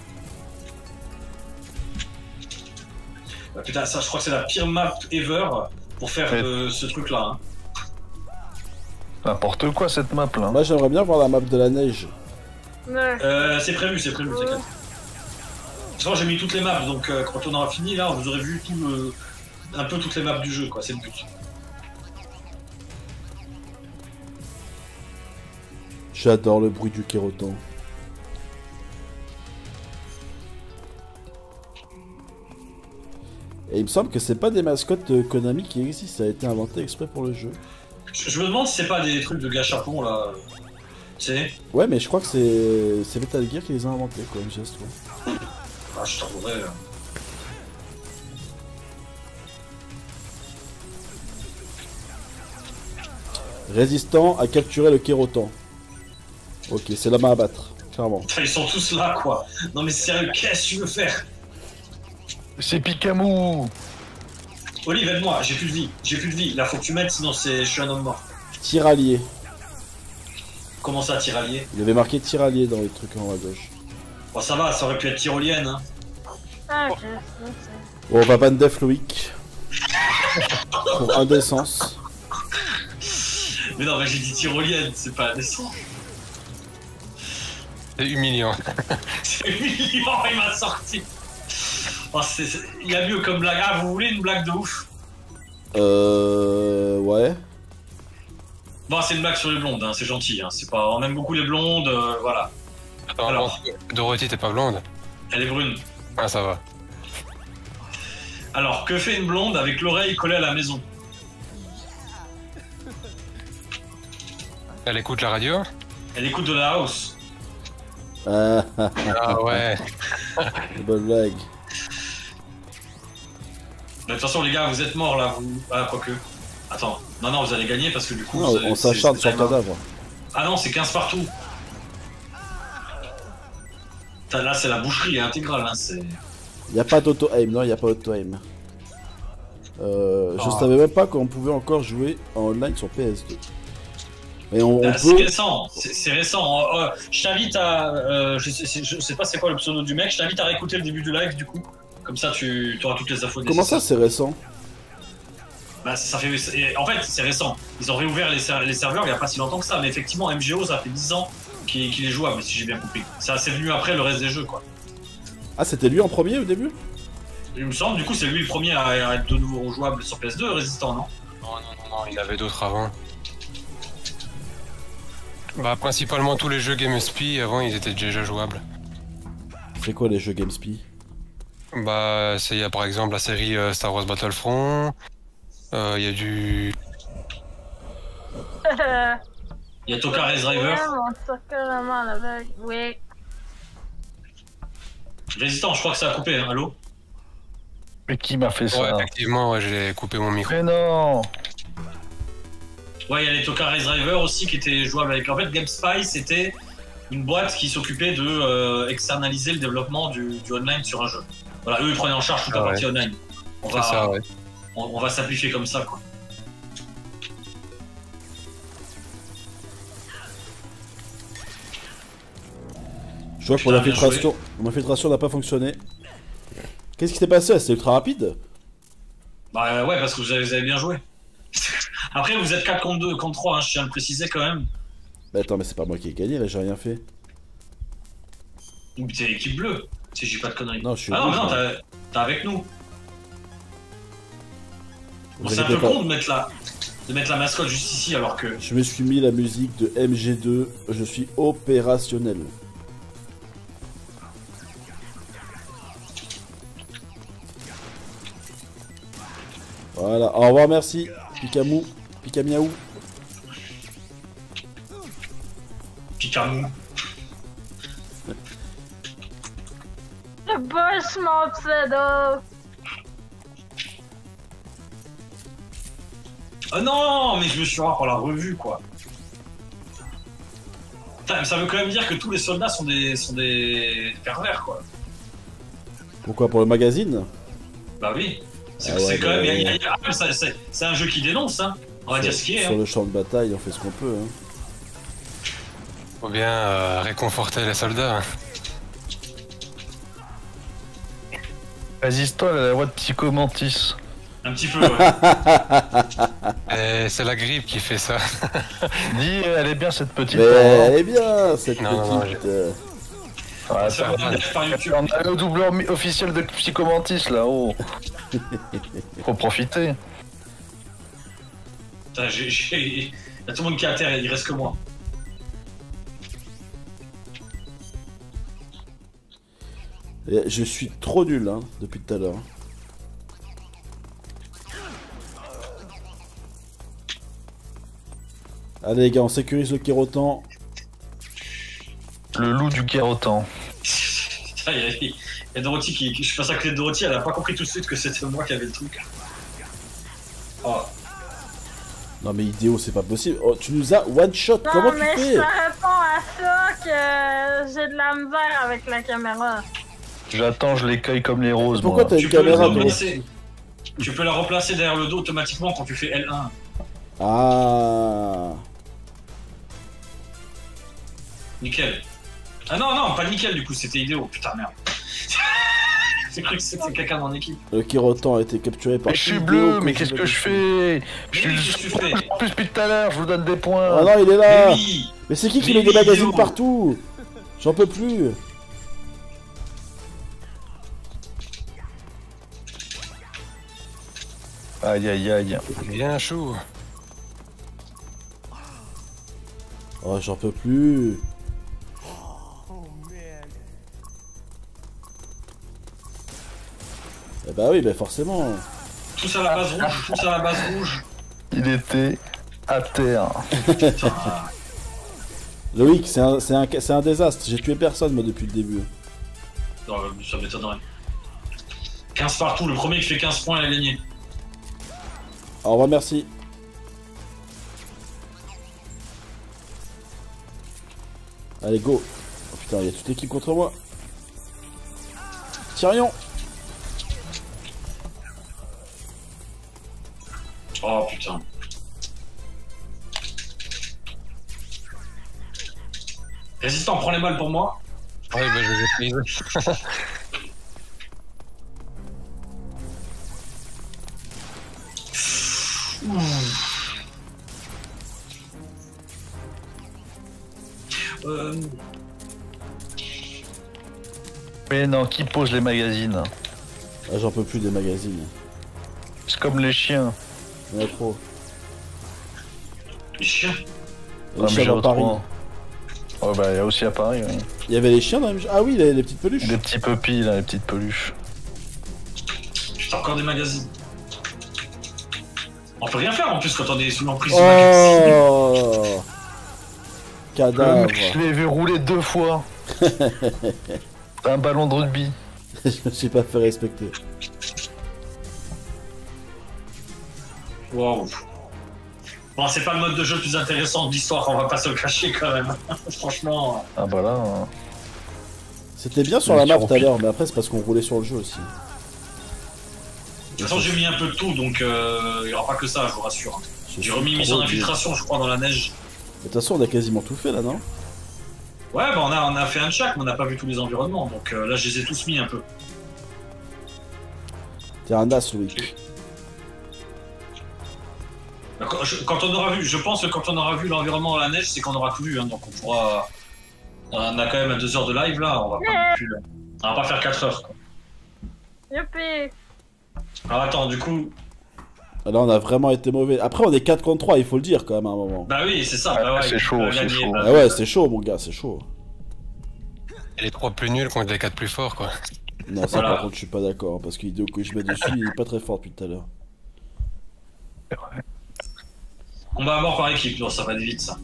Bah, putain, ça, je crois que c'est la pire map ever pour faire Ouais. euh, ce truc-là. Hein. N'importe quoi cette map là. Moi, j'aimerais bien voir la map de la neige. Ouais. Euh, c'est prévu, c'est prévu, t'inquiète. De toute façon, j'ai mis toutes les maps, donc euh, quand on aura fini, là, vous aurez vu tout le... un peu toutes les maps du jeu, quoi. C'est le but. J'adore le bruit du kérotan. Et il me semble que c'est pas des mascottes de Konami qui existent, ça a été inventé exprès pour le jeu. Je, je me demande si c'est pas des trucs de gâchapon, là. Tu sais. Ouais, mais je crois que c'est c'est Metal Gear qui les a inventés, quoi, M G S trois. Ah, je t'avouerai. euh. Résistant à capturer le kérotan. Ok, c'est la main à battre, clairement. Putain, ils sont tous là, quoi. Non, mais sérieux, qu'est-ce que tu veux faire? C'est Picamou. Olive, aide-moi, j'ai plus de vie. J'ai plus de vie. Là, faut que tu m'aides, sinon c'est... je suis un homme mort. Tiralier. Comment ça, tyralier? Il avait marqué tiralier dans les trucs en haut à gauche. Bon, ça va, ça aurait pu être tyrolienne, hein. Ah, ok, c'est ça. Bon, on va ban Def Loïc. Pour indécence. Mais non, mais j'ai dit tyrolienne, c'est pas indécent. C'est humiliant. C'est humiliant, il m'a sorti. Oh, c'est, c'est... Il y a mieux comme blague. Ah, vous voulez une blague de ouf? Euh... Ouais. Bon, c'est une blague sur les blondes, hein, c'est gentil. Hein. C'est pas... On aime beaucoup les blondes, euh, voilà. Attends, Alors, Dorothy, t'es pas blonde? elle est brune. Ah, ça va. Alors, que fait une blonde avec l'oreille collée à la maison? Elle écoute la radio? Elle écoute de la house. Ah, ah, Ah ouais. bonne blague. Mais de toute façon, les gars, vous êtes morts là, vous. Ah, quoique. Attends. Non, non, vous allez gagner parce que du coup. Non, vous allez... on s'acharne c'est- sur c'est le time, hein. cadavre. Ah non, c'est quinze partout. Putain, là, c'est la boucherie intégrale. Hein, c'est... Y a pas d'auto-aim, non, y a pas d'auto-aim. Euh, je Ah. savais même pas qu'on pouvait encore jouer en online sur P S deux. Mais on, on Ah, c'est peut... récent, c'est, c'est récent. Euh, euh, je t'invite à. Euh, je, sais, je sais pas c'est quoi le pseudo du mec, je t'invite à réécouter le début du live du coup. Comme ça, tu auras toutes les infos. Comment ça, nécessaires. c'est récent? Bah, ça fait. c'est- En fait, c'est récent. Ils ont réouvert les, ser- les serveurs il y a pas si longtemps que ça, mais effectivement, M G O, ça fait dix ans qu'il, qu'il est jouable, si j'ai bien compris. Ça, c'est venu après le reste des jeux, quoi. Ah, c'était lui en premier au début? Il me semble, du coup, c'est lui le premier à, à être de nouveau jouable sur P S deux, Résistant, non? Non, non, non, non, il y en avait d'autres avant. Bah, principalement tous les jeux GameSpy, avant, ils étaient déjà jouables. C'est quoi les jeux GameSpy? Bah, c'est- il y a par exemple la série euh, Star Wars Battlefront. Euh, Il y a du... Il y a Toka Race Driver. On sort carrément avec. Oui. Résistant, je crois que ça a coupé, hein. Allô? Mais qui m'a fait Ouais, ça? effectivement, ouais, j'ai coupé mon micro. Mais non! Ouais, il y a les Toka Race Driver aussi qui étaient jouables avec. En fait, GameSpy, c'était une boîte qui s'occupait de euh, externaliser le développement du, du online sur un jeu. Voilà, eux ils prenaient en charge toute la Ah ouais. partie online. On C'est va, ça, ouais. on, on va simplifier comme ça, quoi. Je vois que mon Putain, bien infiltration, mon infiltration n'a pas fonctionné. Qu'est-ce qui s'est passé? C'était ultra rapide. Bah euh, ouais, parce que vous avez, vous avez bien joué. Après, vous êtes quatre contre deux, contre trois, hein, je tiens à le préciser quand même. Mais attends, mais c'est pas moi qui ai gagné, là, j'ai rien fait. Ou t'es équipe bleue, si j'ai pas de conneries. Non, je suis Ah non, rouge, mais non, moi. t'as, t'as avec nous. Bon, Vous c'est un inquiétez peu pas. con de mettre, la, de mettre la mascotte juste ici alors que. Je me suis mis la musique de M G deux, je suis opérationnel. Voilà, au revoir, merci. Picamou, Picamiaou. Picamou. Le boss, mon pseudo. Oh non, mais je me suis rare pour la revue, quoi. Putain, mais ça veut quand même dire que tous les soldats sont des, sont des pervers, quoi. Pourquoi, pour le magazine? Bah oui. C'est, Ah c'est ouais, quand bah même. y a- ouais. y a- y a- c'est, c'est- c'est un jeu qui dénonce, hein. On va Sur- dire ce qui est. Sur Hein. le champ de bataille, on fait ce qu'on peut. Hein. Faut bien euh, réconforter les soldats. Résistant, elle a la voix de Psycho Mantis. Un petit peu, ouais. Et c'est la grippe qui fait ça. Dis, elle est bien cette petite. Mais hein. elle est bien, cette Non, non, non, petite... euh, Ouais, Ça attends, va bien par YouTube. on a le doubleur mi- officiel de Psycho Mantis là, oh. Faut profiter. Putain, j'ai, j'ai... Y a tout le monde qui est à terre, il reste que moi. Et je suis trop nul, hein, depuis tout à l'heure. Allez les gars, on sécurise le Kérotan. Le loup du Kérotan. Putain, il y a, il y a Dorothy qui. qui- Je passe à côté de Dorothy, elle a pas compris tout de suite que c'était moi qui avais le truc. Oh. Non mais Idéo, c'est pas possible. Oh, tu nous as one shot, Non, comment tu mais fais? ça répond à ça que j'ai de la misère avec la caméra. J'attends, je l'écueille comme les roses, Pourquoi moi. t'as Tu une peux caméra le toi replacer. Tu peux la replacer derrière le dos automatiquement quand tu fais L un. Ah. Nickel. Ah non, non, pas nickel du coup, c'était idéo. Putain, merde. J'ai cru que c'était quelqu'un dans l'équipe. Le Kirotan a été capturé par... Mais je suis Hideo bleu, mais Kojima qu'est-ce que je dessus. fais? Je suis Mais qu'est-ce que tu fais? en plus depuis tout à l'heure, je vous donne des points. Oh non, il est Mais là. oui. Mais c'est qui qui Mais met des oui, magazines Hideo. partout? J'en peux plus. Aïe aïe aïe. Bien chaud. Oh, j'en peux plus. Eh bah oui, bah forcément. Tous à la base rouge, tous à la base rouge. Il était à terre. Putain. Loïc, c'est un, c'est un, c'est un désastre. J'ai tué personne, moi, depuis le début. Non, ça m'étonnerait. quinze partout, le premier qui fait quinze points, il a gagné. Au revoir, merci. Allez, go. Oh putain, il y a toute l'équipe contre moi. Tyrion. Oh putain. Résistant, prends les balles pour moi. Ouais, bah je les ai prises. Euh... Mais non, qui pose les magazines? Ah, j'en peux plus des magazines. C'est comme les chiens. Il y en a trop. Les chiens. Les Ouais, mais chiens j'ai dans autre Paris. point. Ouais bah il y a aussi à Paris, ouais. Il y avait les chiens dans la même... Ah oui, les, les petites peluches. Les petits pupilles là, les petites peluches. Putain, encore des magazines. On peut rien faire en plus quand on est sous l'emprise du magazine. Oh Le cadavre. mec, je l'ai vu rouler deux fois. C'est un ballon de rugby. Je me suis pas fait respecter. Waouh. Bon, c'est pas le mode de jeu le plus intéressant de l'histoire, on va pas se le cacher quand même. Franchement. Ah bah là. hein. C'était bien sur Mais la map sur tout à l'heure, mais après c'est parce qu'on roulait sur le jeu aussi. De toute façon, j'ai mis un peu de tout, donc euh, il y aura pas que ça, je vous rassure. Je J'ai suis remis trop mission nul. d'infiltration, je crois, dans la neige. De toute façon, on a quasiment tout fait là, non? Ouais, bah on a, on a fait un de chaque, mais on n'a pas vu tous les environnements, donc euh, là je les ai tous mis un peu. T'es un as, Loïc. Quand, je- quand on aura vu, je pense que quand on aura vu l'environnement dans la neige, c'est qu'on aura tout vu, hein, donc on pourra. On a quand même à deux heures de live là, on va pas non plus. On va pas faire quatre heures quoi. Youpi! Alors attends, du coup. Ah, là, on a vraiment été mauvais. Après, on est quatre contre trois, il faut le dire quand même à un moment. Bah oui, c'est ça, Ouais, bah ouais, c'est il chaud, faut c'est gagner, chaud. bah. Ah ouais, c'est chaud, mon gars, c'est chaud. Et les trois plus nuls contre les quatre plus forts, quoi. Non, ça Voilà. par contre, je suis pas d'accord, hein, parce que Hideo Kojima dessus, il est pas très fort depuis tout à l'heure. Combat à mort par équipe, non, ça va vite ça.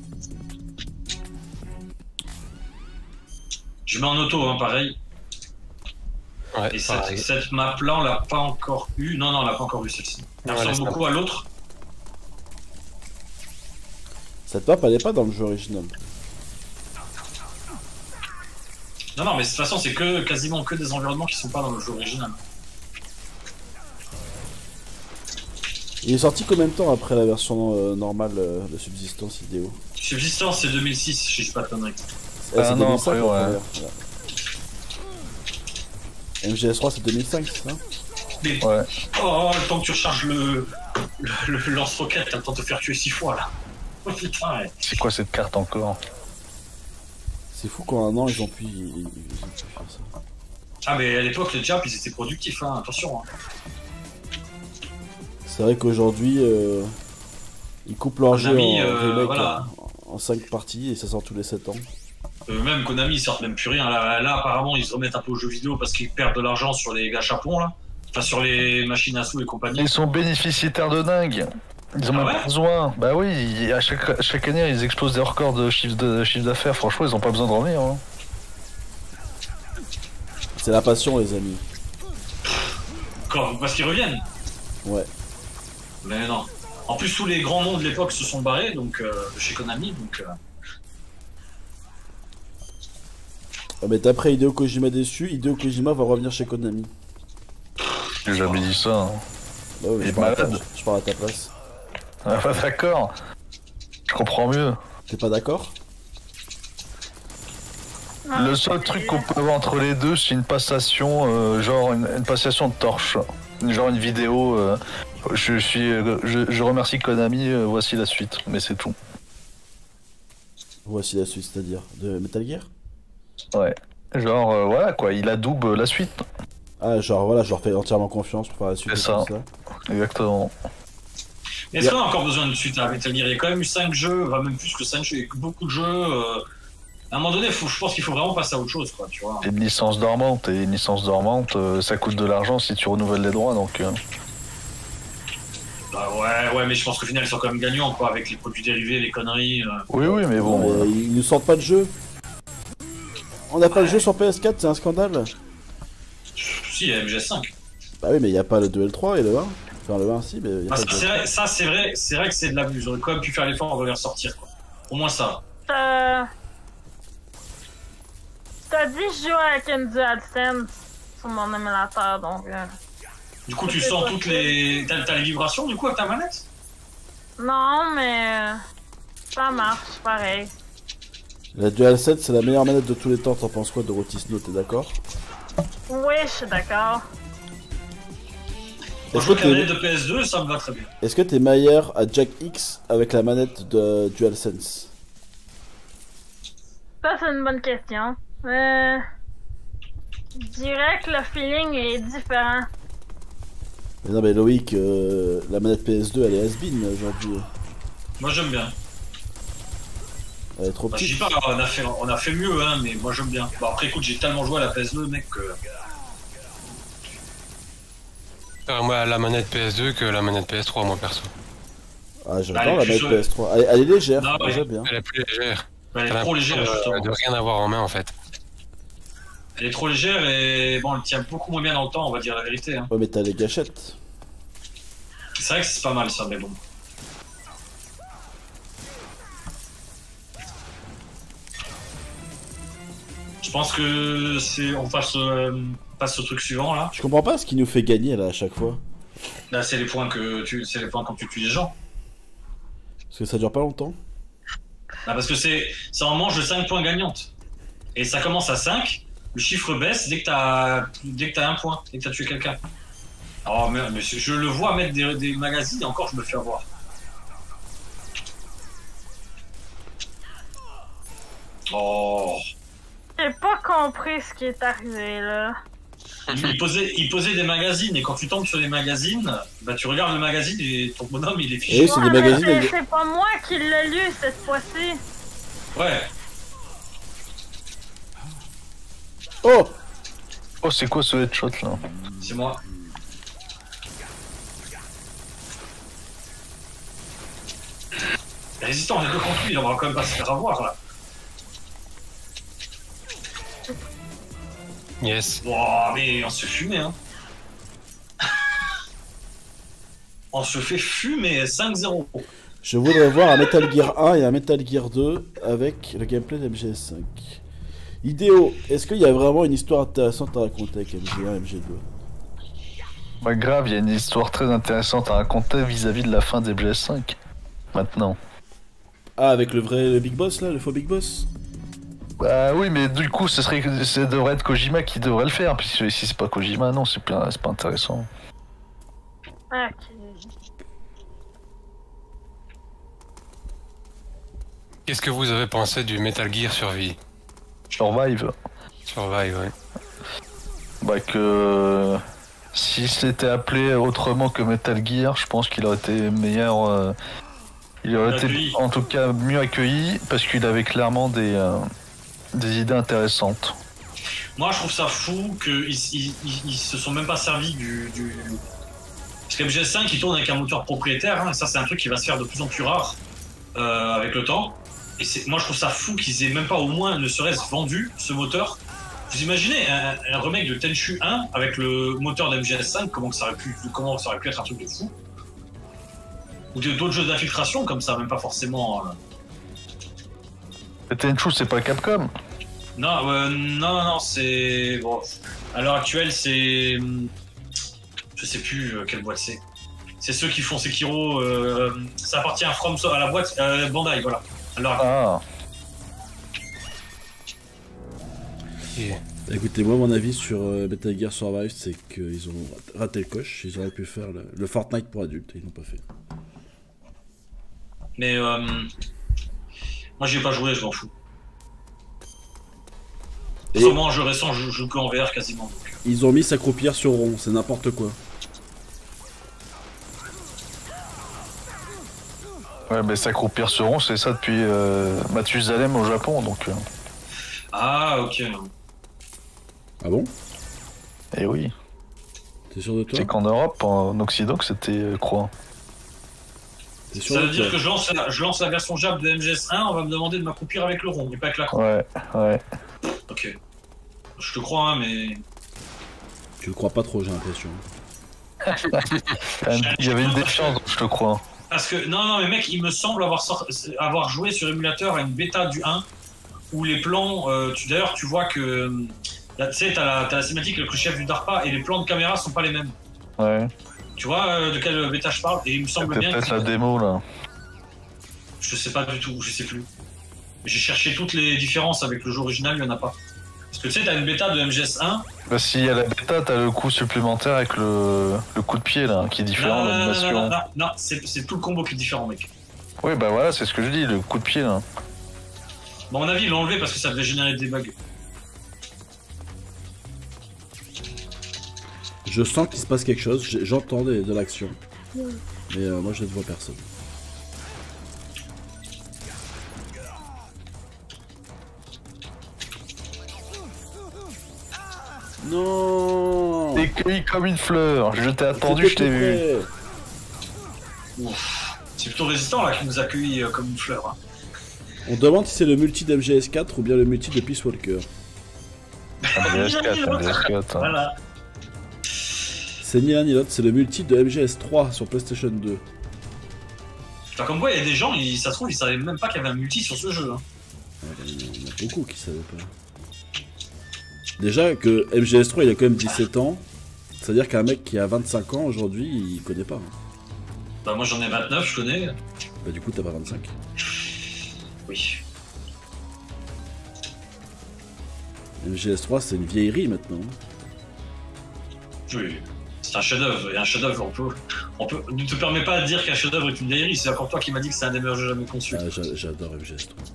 Je mets en auto, hein, pareil. Ouais, Et cette, pareil. cette map là, on l'a pas encore eu. Non, non, on l'a pas encore eu celle-ci. Elle Ouais, ressemble laisse-la. beaucoup à l'autre. Cette map, elle est pas dans le jeu original. Non, non, mais de toute façon, c'est que quasiment que des environnements qui sont pas dans le jeu original. Il est sorti combien de temps après la version euh, normale euh, de Subsistance Hideo? Subsistance, c'est deux mille six, si je dis pas de conneries. Ah, Ah c'est non, deux mille cinq, après, ouais. d'ailleurs. Ouais. M G S trois, c'est deux mille cinq, c'est ça? Mais Ouais. oh, le temps que tu recharges le, le, le lance-roquette, t'as le temps de te faire tuer six fois là. Oh putain, ouais. C'est quoi cette carte encore? C'est fou qu'en un an, ils ont pu, ils, ils ont pu faire ça. Ah, mais à l'époque, les Japs, ils étaient productifs, hein, attention. Hein. C'est vrai qu'aujourd'hui, euh, ils coupent leur jeu Konami, en euh, remake voilà. en cinq parties et ça sort tous les sept ans. Euh, même Konami, ils sortent même plus rien. Là, là, apparemment, ils se remettent un peu aux jeux vidéo parce qu'ils perdent de l'argent sur les gâchapons, là. Enfin, sur les machines à sous et compagnie. Ils sont bénéficiaires de dingue. Ils ont Ah même ouais pas besoin. Bah oui, ils- à chaque, chaque année, ils explosent des records de chiffre de chiffre d'affaires. Franchement, ils ont pas besoin de revenir. Hein. C'est la passion, les amis. Quand- Parce qu'ils reviennent. Ouais. Mais non. En plus, tous les grands noms de l'époque se sont barrés, donc euh, de chez Konami, donc. Euh... Ah, mais d'après Hideo Kojima déçu, Hideo Kojima va revenir chez Konami. J'ai jamais dit ça. Hein. Bah oui, Il je est parle, à ta, malade. je parle à ta place. Ah bah d'accord. Je comprends mieux. T'es pas d'accord? Le seul truc qu'on peut avoir entre les deux, c'est une passation, euh, genre une, une passation de torche. Genre une vidéo. Euh, je suis, je, je remercie Konami. Euh, voici la suite, mais c'est tout. Voici la suite, c'est-à-dire de Metal Gear. Ouais. Genre euh, voilà quoi, il adoube la suite. Ah, genre voilà, je leur fais entièrement confiance pour faire la suite. C'est ça. ça. Exactement. Mais est-ce qu'on a encore besoin de suite à Metal Gear? Il y a quand même eu cinq jeux, enfin même plus que cinq jeux, il y a eu beaucoup de jeux. Euh... À un moment donné, faut, je pense qu'il faut vraiment passer à autre chose, quoi, tu vois. Et une licence dormante, et une licence dormante, euh, ça coûte de l'argent si tu renouvelles les droits, donc... Euh... Bah ouais, ouais, mais je pense qu'au final, ils sont quand même gagnants, quoi, avec les produits dérivés, les conneries. Euh... Oui, oui, mais bon... Non, mais euh... ils nous sortent pas de jeu. On n'a pas le jeu sur P S quatre, c'est un scandale. Si, il y a M G S cinq. Bah oui, mais il n'y a pas le deux et le trois et le un. Enfin, le un, si, mais il y a Ah, pas ça, le c'est vrai, ça, c'est vrai, c'est vrai que c'est de l'abus. J'aurais quand même pu faire l'effort de les ressortir, quoi. Au moins ça. Euh... T'as dit que je joue avec une DualSense sur mon émulateur, donc... Euh... Du coup, tu sens toutes les... T'as, t'as les vibrations, du coup, avec ta manette? Non, mais... Ça marche, pareil. La DualSense, c'est la meilleure manette de tous les temps. T'en penses quoi de Rotisno, t'es d'accord? Oui, je suis d'accord. Moi, je vois que la manette de P S deux, ça me va très bien. Est-ce que t'es meilleur à Jack X avec la manette de DualSense? Ça, c'est une bonne question. Euh... Je dirais que le feeling est différent. Mais non, mais Loïc, euh, la manette P S deux, elle est has-been aujourd'hui. Moi, j'aime bien. Elle est trop Bah, je petite. dis pas, on a fait, on a fait mieux, hein, mais moi, j'aime bien. Bon, après, écoute, j'ai tellement joué à la P S deux, mec, que... Euh, moi, la manette P S deux que la manette P S trois, moi perso. Ah, j'adore Elle est la plus manette sur- P S trois. Elle, elle est légère, Non, ouais. j'aime bien. Elle est plus légère. Elle T'as est trop légère, l'impression, euh, justement. de rien avoir en main en fait. Elle est trop légère et bon, elle tient beaucoup moins bien dans le temps, on va dire la vérité. Hein. Ouais, mais t'as les gâchettes. C'est vrai que c'est pas mal ça, mais bon. Je pense que c'est, on passe, euh, on passe au truc suivant là. Je comprends pas ce qui nous fait gagner là à chaque fois. Là, c'est les points que tu, c'est les points quand tu tues les gens. Parce que ça dure pas longtemps. Ah, parce que c'est, ça en mange de cinq points gagnantes. Et ça commence à cinq, le chiffre baisse dès que t'as, dès que t'as un point, dès que t'as tué quelqu'un. Oh mais, mais je le vois mettre des, des magazines et encore je me fais avoir. Oh. J'ai pas compris ce qui est arrivé là. Il posait, il posait des magazines et quand tu tombes sur les magazines, bah tu regardes le magazine et ton bonhomme il est Et fiché. oui, c'est des mais magazines c'est- avec- C'est pas moi qui l'ai lu cette fois-ci. Ouais. Oh! Oh, c'est quoi ce headshot là? C'est moi. Résistant, on est deux contre lui, on va quand même pas se faire avoir là. Yes. Wow, mais on se fait fumer hein. On se fait fumer cinq zéro. Je voudrais voir un Metal Gear un et un Metal Gear deux avec le gameplay de M G S cinq. Idéo, est-ce qu'il y a vraiment une histoire intéressante à raconter avec M G un et M G deux? Bah grave, il y a une histoire très intéressante à raconter vis-à-vis de la fin des M G S cinq. Maintenant. Ah, avec le vrai le Big Boss là, le faux Big Boss? Bah oui, mais du coup, ce serait, ça devrait être Kojima qui devrait le faire, puisque si c'est pas Kojima, non, c'est pas, c'est pas intéressant. Ok. Qu'est-ce que vous avez pensé du Metal Gear Survie? Survive. Survive, ouais. Bah que si c'était appelé autrement que Metal Gear, je pense qu'il aurait été meilleur. Euh, il aurait été Accueilli. en tout cas mieux accueilli parce qu'il avait clairement des, euh, des idées intéressantes. Moi je trouve ça fou qu'ils ils, ils, ils se sont même pas servis du... du... Parce que M G S cinq il tourne avec un moteur propriétaire, hein, et ça c'est un truc qui va se faire de plus en plus rare euh, avec le temps. Et c'est, moi je trouve ça fou qu'ils aient même pas au moins ne serait-ce vendu ce moteur. Vous imaginez un, un remake de Tenchu un avec le moteur de M G S cinq, comment que ça aurait pu, comment ça aurait pu être un truc de fou. Ou de- d'autres jeux d'infiltration comme ça, même pas forcément... Euh... Et Tenchu, c'est pas Capcom. Non, euh, non, non, non, c'est... Bon, à l'heure actuelle, c'est... Je sais plus euh, quelle boîte c'est. C'est ceux qui font Sekiro, euh, ça appartient à, From, à la boîte euh, Bandai, voilà. À l'heure actuelle. Ah. Et... Écoutez, moi, mon avis sur euh, Metal Gear Survive, c'est qu'ils ont raté le coche. Ils auraient pu faire le, le Fortnite pour adultes, et ils l'ont pas fait. Mais euh, moi, j'y ai pas joué, je m'en fous. Et Sûrement, en jeu récent, je joue que en V R quasiment. Donc. ils ont mis s'accroupir sur rond, c'est n'importe quoi. Ouais, mais s'accroupir sur rond, c'est ça depuis euh, Mathusalem au Japon, donc. Euh... Ah, ok. Ah bon? Eh oui. T'es sûr de toi? C'est qu'en Europe, en Occident, que c'était euh, croix. T'es sûr Ça de veut dire toi? que je lance, la, je lance la version Jap de M G S un, on va me demander de m'accroupir avec le rond, mais pas avec la croix. Ouais, ouais. Ok. Je te crois, hein, mais. Tu le crois pas trop, j'ai l'impression. Il y avait une défiance, je te crois. Parce que, non, non, mais mec, il me semble avoir, sort... avoir joué sur émulateur à une bêta du un, où les plans, euh, tu... d'ailleurs, tu vois que. Tu sais, t'as la, t'as la cinématique avec le chef du DARPA et les plans de caméra sont pas les mêmes. Ouais. Tu vois euh, de quelle bêta je parle? Et il me semble C'était bien peut-être que. la démo, là. Je sais pas du tout, je sais plus. J'ai cherché toutes les différences avec le jeu original, il y en a pas. Parce que tu sais, t'as une bêta de M G S un. Bah, s'il y a la bêta, t'as le coup supplémentaire avec le, le coup de pied, là, qui est différent, Non, non, non, non, l'animation. non, non, non, c'est c'est tout le combo qui est différent, mec. Oui, bah voilà, c'est ce que je dis, le coup de pied, là. Bon, à mon avis, ils l'ont enlevé parce que ça devait générer des bugs. Je sens qu'il se passe quelque chose, j'ai- j'entends des- de l'action. Mais euh, moi, je ne vois personne. Non. T'es cueilli comme une fleur. Je t'ai attendu, je C'était t'ai tout vu. près. Ouf. C'est plutôt résistant là qui nous accueille euh, comme une fleur. Hein. On demande si c'est le multi d'M G S quatre ou bien le multi de Peace Walker. Un D S quatre, un D S quatre. Voilà. C'est ni l'un ni l'autre, c'est le multi de M G S trois sur PlayStation deux. Enfin, comme quoi, il y a des gens, ils, ça se trouve, ils savaient même pas qu'il y avait un multi sur ce jeu. Hein. Ouais, il y en a beaucoup qui savaient pas. Déjà que M G S trois il a quand même dix-sept ans, c'est-à-dire qu'un mec qui a vingt-cinq ans aujourd'hui, il connaît pas. Hein. Bah, moi j'en ai vingt-neuf, je connais. Bah du coup t'as pas vingt-cinq. Oui. M G S trois c'est une vieillerie maintenant. Oui. C'est un chef-d'œuvre. Et un chef-d'œuvre, on peut. On peut. Ne te permets pas de dire qu'un chef-d'œuvre est une vieillerie. C'est encore toi qui m'as dit que c'est un des meilleurs jeux jamais conçus. Ah, j'a- j'adore M G S trois.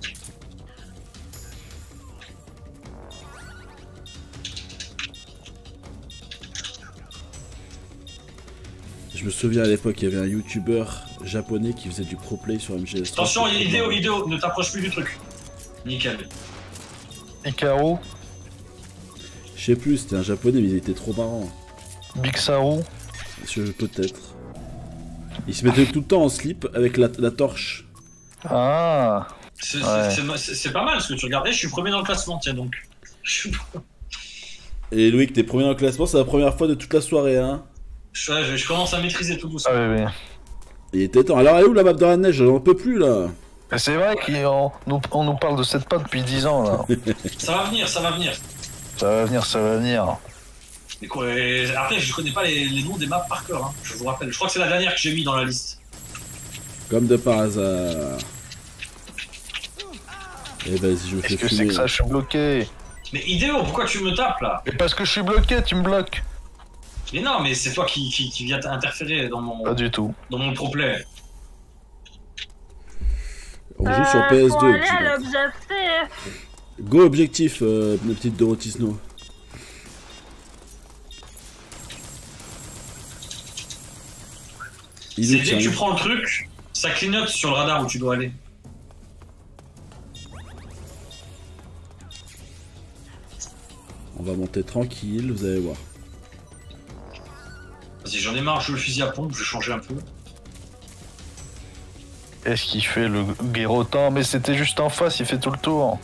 Je me souviens à l'époque, il y avait un youtubeur japonais qui faisait du pro play sur M G S trois. Attention, idéo, idéo, ne t'approche plus du truc. Nickel. Ikaru, Je sais plus, c'était un japonais mais il était trop marrant. Bixaru. Je- Peut-être. Il se mettait tout le temps en slip avec la, la torche. Ah. C'est Ouais. c'est- c'est- c'est pas mal ce que tu regardais. Je suis premier dans le classement, tiens donc. Je suis. Et Loïc, t'es premier dans le classement, c'est la première fois de toute la soirée, hein. Je, ouais, je- je commence à maîtriser tout doucement. Ah oui, oui. Il était temps. Alors, elle est où la map de la neige? J'en peux plus là. Mais c'est vrai qu'on nous, on nous parle de cette patte depuis dix ans, là. Ça va venir, ça va venir. Ça va venir, ça va venir. Mais quoi, et après, je connais pas les, les noms des maps par cœur, hein. Je vous rappelle. Je crois que c'est la dernière que j'ai mis dans la liste. Comme de par hasard. Et vas-y, je me fais Qu'est-ce que c'est fumer. que ça? Je suis bloqué. Mais idéo, pourquoi tu me tapes là? Mais parce que je suis bloqué, tu me bloques. Mais non, mais c'est toi qui, qui, qui viens interférer dans mon, Pas du tout. dans mon pro-play. On joue sur Euh, P S faut deux. aller petit à gars. l'objectif. Go objectif, euh, ma petite Dorotisno. Il C'est nous dès que tu tient. prends le truc, ça clignote sur le radar où tu dois aller. On va monter tranquille, vous allez voir. Vas-y, j'en ai marre, je joue le fusil à pompe, je vais changer un peu. Est-ce qu'il fait le guérotin? Mais c'était juste en face, il fait tout le tour.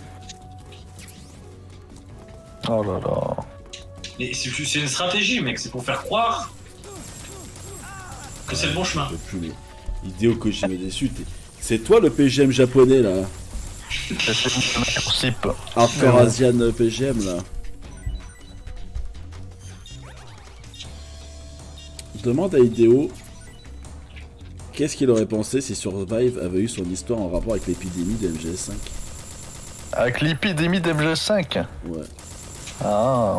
Oh là là. Mais c'est c'est une stratégie, mec, c'est pour faire croire que c'est le bon chemin. Je peux plus, mais... Idéo Kojima déçu. t'es- C'est toi le P G M japonais là. C'était le principe. Hardcore Asian P G M là. Demande à Hideo qu'est-ce qu'il aurait pensé si Survive avait eu son histoire en rapport avec l'épidémie de M G S cinq. Avec l'épidémie d'M G S cinq. Ouais. Ah.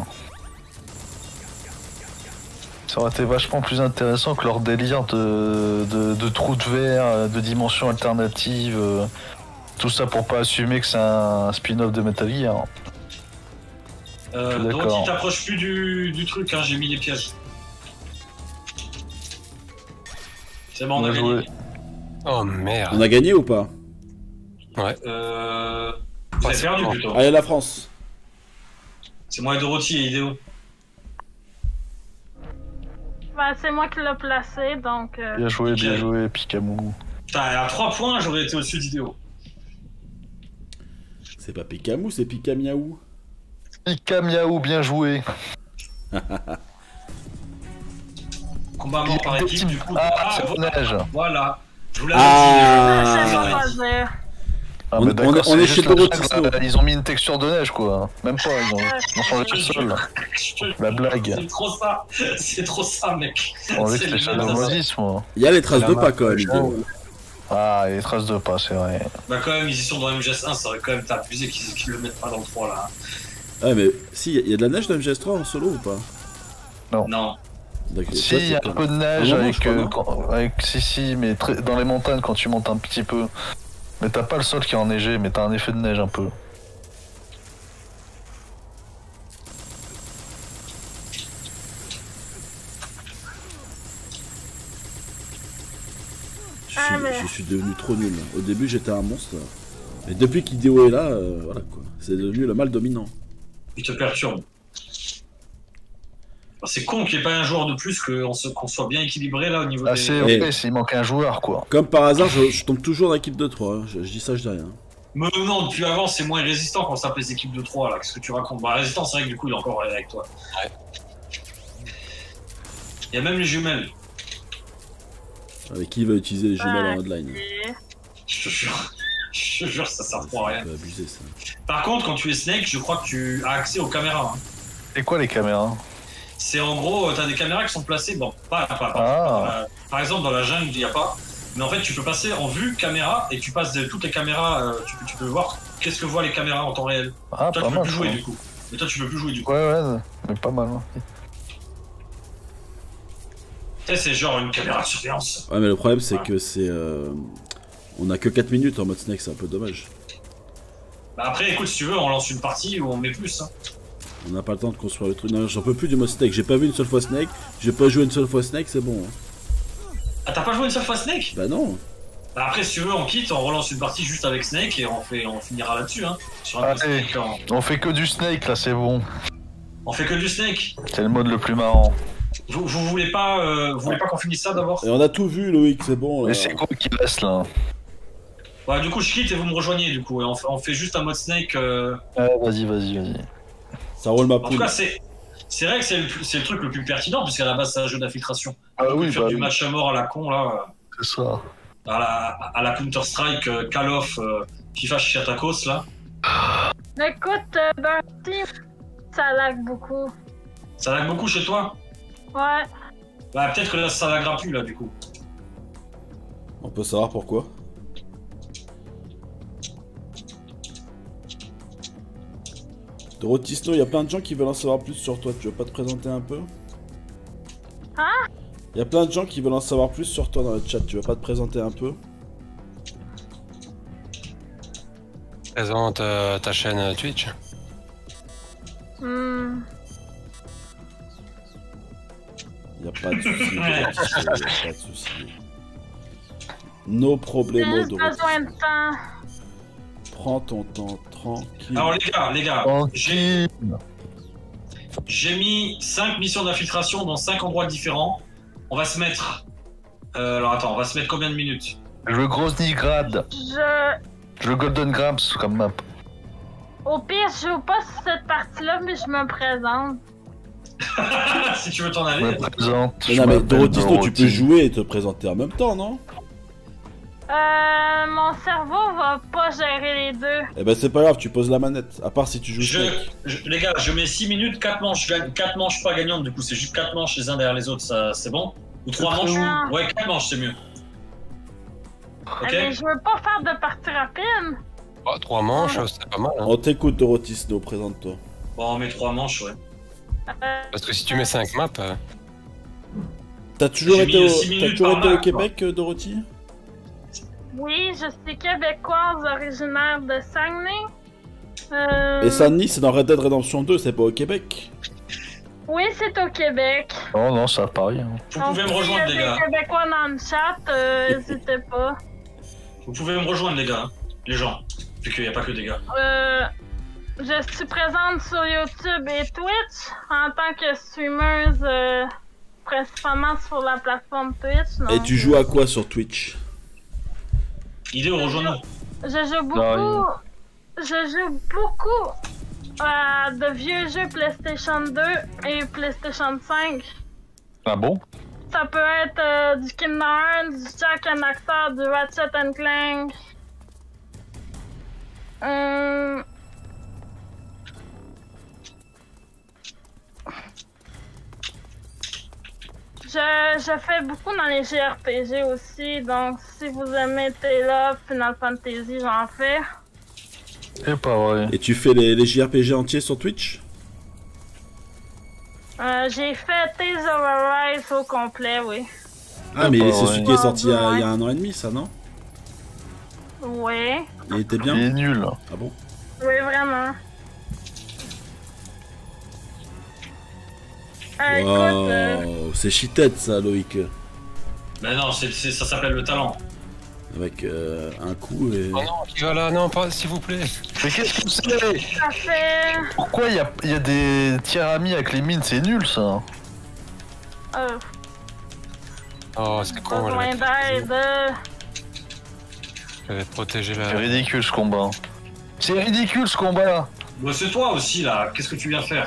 Ça aurait été vachement plus intéressant que leur délire de, de, de trous de verre, de dimensions alternatives. euh, Tout ça pour pas assumer que c'est un spin-off de Metal Gear. Euh, D'accord. donc il t'approche plus du, du truc, hein, j'ai mis les pièges. C'est bon, on a Bien gagné. joué. Oh merde. On a gagné ou pas? Euh... Vous Ah, avez c'est perdu bon. plutôt. Allez, la France. C'est moi et Dorothy et Idéo. Ben, c'est moi qui l'ai placé, donc... euh, Bien joué, bien Nickel. joué, Picamou. Putain, à trois points, j'aurais été au-dessus d'Idéo. C'est pas Pikamou, c'est Pikamiaou. Picamiaou, bien joué. Combat à mort par équipe, du coup. Ah, c'est voilà. la neige. Voilà. Je vous l'avais Ah. Je sais dit. pas quoi dire. Ah, On- mais on d'accord, est- on c'est est juste chez la Dorotisno. blague, là. Ils ont mis une texture de neige, quoi. Même pas, ils ont, ils ont changé le sol. La blague. C'est trop ça. C'est trop ça, mec. On dit C'est que le c'est même ça. Shadow moi. Il y a les traces La de map, pas quand même. le Idéo. Ah, les traces de pas, c'est vrai. Bah, quand même, ils y sont dans M G S un, ça aurait quand même été abusé qu'ils qu'ils le mettent pas dans le trois là. Ouais, mais si, il y a de la neige dans M G S trois en solo ou pas? Non. D'accord, Si, ça, il y a c'est un pas- peu de neige Un moment, avec, je crois, euh, non quand- avec. Si, si, mais très- dans les montagnes quand tu montes un petit peu. Mais t'as pas le sol qui est enneigé, mais t'as un effet de neige un peu. Je suis, Ah, mais- je suis devenu trop nul. Au début, j'étais un monstre. Mais depuis qu'Hideo est là, euh, voilà quoi. C'est devenu le mal dominant. Il te perturbe. Bah, c'est con qu'il n'y ait pas un joueur de plus, qu'on se- qu'on soit bien équilibré là au niveau Ah, des. c'est Et- ok, s'il manque un joueur, quoi. Comme par hasard, je, je tombe toujours dans l'équipe de trois. hein. Je, je dis ça, je dis rien. Mais non, depuis avant, c'est moins résistant quand ça s'appelle les équipes de trois là. Qu'est-ce que tu racontes? Bah, résistant, c'est vrai que du coup, il est encore avec toi. Ouais. Il y a même les jumelles. Avec qui il va utiliser les jumelles en hotline? Et- Je te jure. Je te jure, ça sert pour rien. C'est abusé ça. Par contre, quand tu es Snake, je crois que tu as accès aux caméras. hein. C'est quoi les caméras? C'est en gros, tu as des caméras qui sont placées. Bon, pas, pas, pas- Ah. euh, par exemple, dans la jungle, il n'y a pas. Mais en fait, tu peux passer en vue caméra et tu passes de toutes les caméras. euh, tu, peux, tu peux voir qu'est-ce que voient les caméras en temps réel. Ah, toi, pas tu peux mal. plus jouer ça. du coup. Mais toi, tu peux plus jouer du coup. Ouais, ouais, mais pas mal. hein. Tu sais, c'est genre une caméra de surveillance. Ouais, mais le problème, c'est que c'est. euh, On a que quatre minutes en mode Snake, c'est un peu dommage. Bah après, écoute, si tu veux, on lance une partie où on met plus. Hein. On n'a pas le temps de construire le truc. Non, j'en peux plus du mode Snake. J'ai pas vu une seule fois Snake. J'ai pas joué une seule fois Snake, c'est bon. hein. Ah, t'as pas joué une seule fois Snake? Bah non. Bah après, si tu veux, on quitte, on relance une partie juste avec Snake et on, fait, on finira là-dessus. Hein, sur un peu Allez. Snake, en- On fait que du Snake, là, c'est bon. On fait que du Snake. C'est le mode le plus marrant. Vous, vous voulez pas, euh, vous voulez pas qu'on finisse ça d'abord? Et on a tout vu, Loïc, c'est bon. Là. Mais c'est quoi qui reste, là? Ouais, du coup, je quitte et vous me rejoignez, du coup. Et on, fait- on fait juste un mode Snake. euh, Ouais, vas-y, vas-y, vas-y. Ça roule ma En tout poule. cas, c'est. C'est vrai que c'est le, plus- c'est le truc le plus pertinent, puisqu'à la base, c'est un jeu d'infiltration. Ah Tu peux oui, faire bah du oui, match à mort à la con, là, c'est ça. à la, à la Counter-Strike, euh, Call of, euh, FIFA Chiatakos, là. Écoute, euh, Bertie, ça lag beaucoup. Ça lag beaucoup chez toi? Ouais. Bah, peut-être que là, ça laggera plus, là, du coup. On peut savoir pourquoi. Dorotisno, il y a plein de gens qui veulent en savoir plus sur toi. Tu veux pas te présenter un peu? Hein? Il y a plein de gens qui veulent en savoir plus sur toi dans le chat. Tu veux pas te présenter un peu? Présente euh, ta chaîne Twitch. Hmm. Il y a pas de souci. Dorotisno, y a pas de souci. No J'ai problemo, juste besoin Dorotisno. de temps. Prends ton temps tranquille. Alors, les gars, les gars, j'ai Tranquille. j'ai mis cinq missions d'infiltration dans cinq endroits différents. On va se mettre. Euh, alors, attends, on va se mettre combien de minutes? Je veux Groznygrad. Je. Je veux Golden Grams comme map. Au pire, je joue pas sur cette partie-là, mais je me présente. Si tu veux t'en Je aller. me présente. Mais je non, mais m'appelle Dorotisno, tu Dorothy. peux jouer et te présenter en même temps, non? Euh. Mon cerveau va pas gérer les deux. Eh ben c'est pas grave, tu poses la manette. À part si tu joues Je, Snake. je- les gars, je mets six minutes, quatre manches, quatre manches pas gagnantes, du coup, c'est juste quatre manches les uns derrière les autres, ça c'est bon? Ou trois très manches? bon. Ouais, quatre manches, c'est mieux. Ok? Mais je veux pas faire de partie rapide. Bah, trois manches, c'est pas mal. Hein. On t'écoute, Dorotisno, présente-toi. Bon, on met trois manches, ouais. Euh, Parce que si tu mets cinq maps, euh, T'as toujours J'ai été, mis au... six t'as minutes toujours par été au map, Québec, euh, Dorothy? oui, je suis québécoise originaire de Saguenay. Euh, Et Saint-Denis, c'est dans Red Dead Redemption deux, c'est pas au Québec. Oui, c'est au Québec. Oh non, ça à Paris. Hein. Vous Donc, pouvez me s'il y rejoindre, a les des gars. Québécois dans le chat, euh, n'hésitez pas. Vous pouvez me rejoindre, les gars. Les gens. Vu qu'il n'y a pas que des gars. Euh, je suis présente sur YouTube et Twitch en tant que streameuse, euh, principalement sur la plateforme Twitch. Et donc, tu joues à quoi sur Twitch? Idéo, rejoins-nous. Je joue beaucoup. Je joue beaucoup à de vieux jeux PlayStation deux et PlayStation cinq. Ah bon? Ça peut être euh, du Kingdom Hearts, du Jack and Daxter, du Ratchet and Clank. Hum... Je, je fais beaucoup dans les J R P G aussi, donc si vous aimez Tale of, Final Fantasy, j'en fais. C'est pas vrai. Et tu fais les, les J R P G entiers sur Twitch? Euh, j'ai fait Tales of Arise au complet, oui. Ah, mais pas c'est vrai. celui qui est sorti il y, a, il y a un an et demi, ça, non? Oui. Il était bien? Il est nul. Ah bon? Oui, vraiment. Euh, écoute, euh, Wow, c'est cheated ça, Loïc. Mais non, c'est, c'est- ça s'appelle le talent. Avec euh, un coup et... Oh non, qui va là, non, pas, s'il vous plaît. Mais qu'est-ce que c'est? ça fait... Pourquoi il y a, il y a des tiers amis avec les mines? C'est nul ça. Euh, Oh, c'est con, je besoin vais, d'aide. je vais te protéger C'est là. ridicule ce combat. C'est ridicule ce combat. Bah, c'est toi aussi, là. Qu'est-ce que tu viens faire?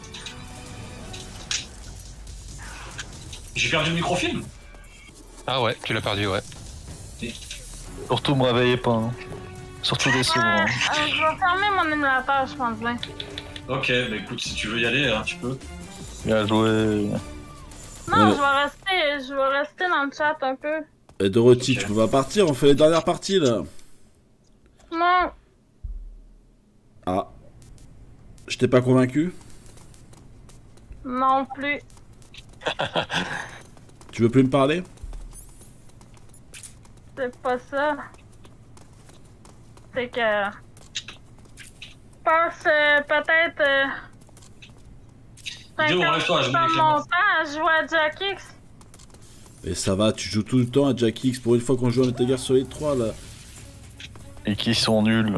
J'ai perdu le microfilm. Ah ouais, tu l'as perdu, ouais. Surtout me réveillez pas. Hein. Surtout Ouais, laissez-moi. euh, Hein. je vais fermer mon émulateur, je pense bien. Ok, bah écoute, si tu veux y aller, hein, tu peux. Bien joué. Non, Ouais. je vais rester, je vais rester dans le chat un peu. Et Dorothy, Ok. tu peux pas partir, on fait les dernières parties là. Non, Ah. Je t'ai pas convaincu? non plus. Tu veux plus me parler? C'est pas ça. C'est que... Je pense euh, peut-être... Euh... Dis, relève-toi, je mets les de clés. mon temps à jouer à Jack X. Et ça va, tu joues tout le temps à Jack X pour une fois qu'on joue à Metal Gear Solid trois là. Et qui sont nuls.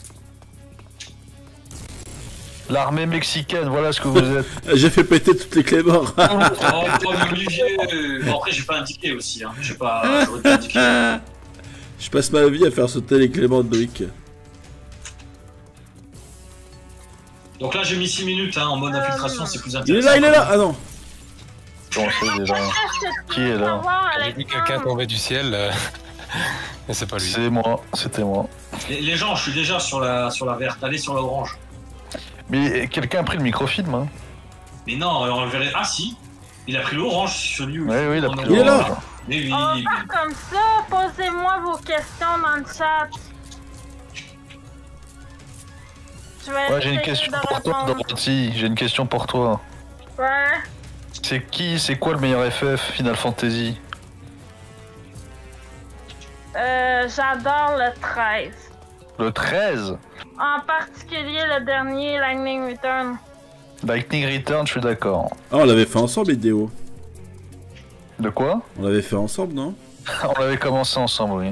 L'armée mexicaine, voilà ce que vous êtes. J'ai fait péter toutes les clés morts. Oh, oh, mais Olivier. Bon, après, j'ai pas indiqué aussi, hein. J'ai pas. J'aurais pas indiqué. Je passe ma vie à faire sauter les clés morts de Loïc. Donc là, j'ai mis six minutes, hein, en mode infiltration, c'est plus Il est intéressant. là, il est là! Ah non! Comment ça déjà? Qui est là? J'ai vu quelqu'un tomber du ciel, euh, mais c'est pas lui. C'est moi, c'était moi. Les, les gens, je suis déjà sur la, sur la verte, allez sur la orange. Mais quelqu'un a pris le microfilm, hein? Mais non, on le verrait. Ah si, il a pris l'orange sur lui. Oui, oui, il a pris Il est là. l'orange. Mais oui, On va mais- faire comme ça. Posez-moi vos questions dans le chat. Je vais Ouais, j'ai une essayer question de pour toi, répondre. Dorothy. J'ai une question pour toi. Ouais. C'est qui, c'est quoi le meilleur F F Final Fantasy? Euh, j'adore le treize. Le treize? En particulier le dernier, Lightning Return. Lightning Return, je suis d'accord. Ah, on l'avait fait ensemble, vidéo. De quoi? On l'avait fait ensemble, non? On l'avait commencé ensemble, oui.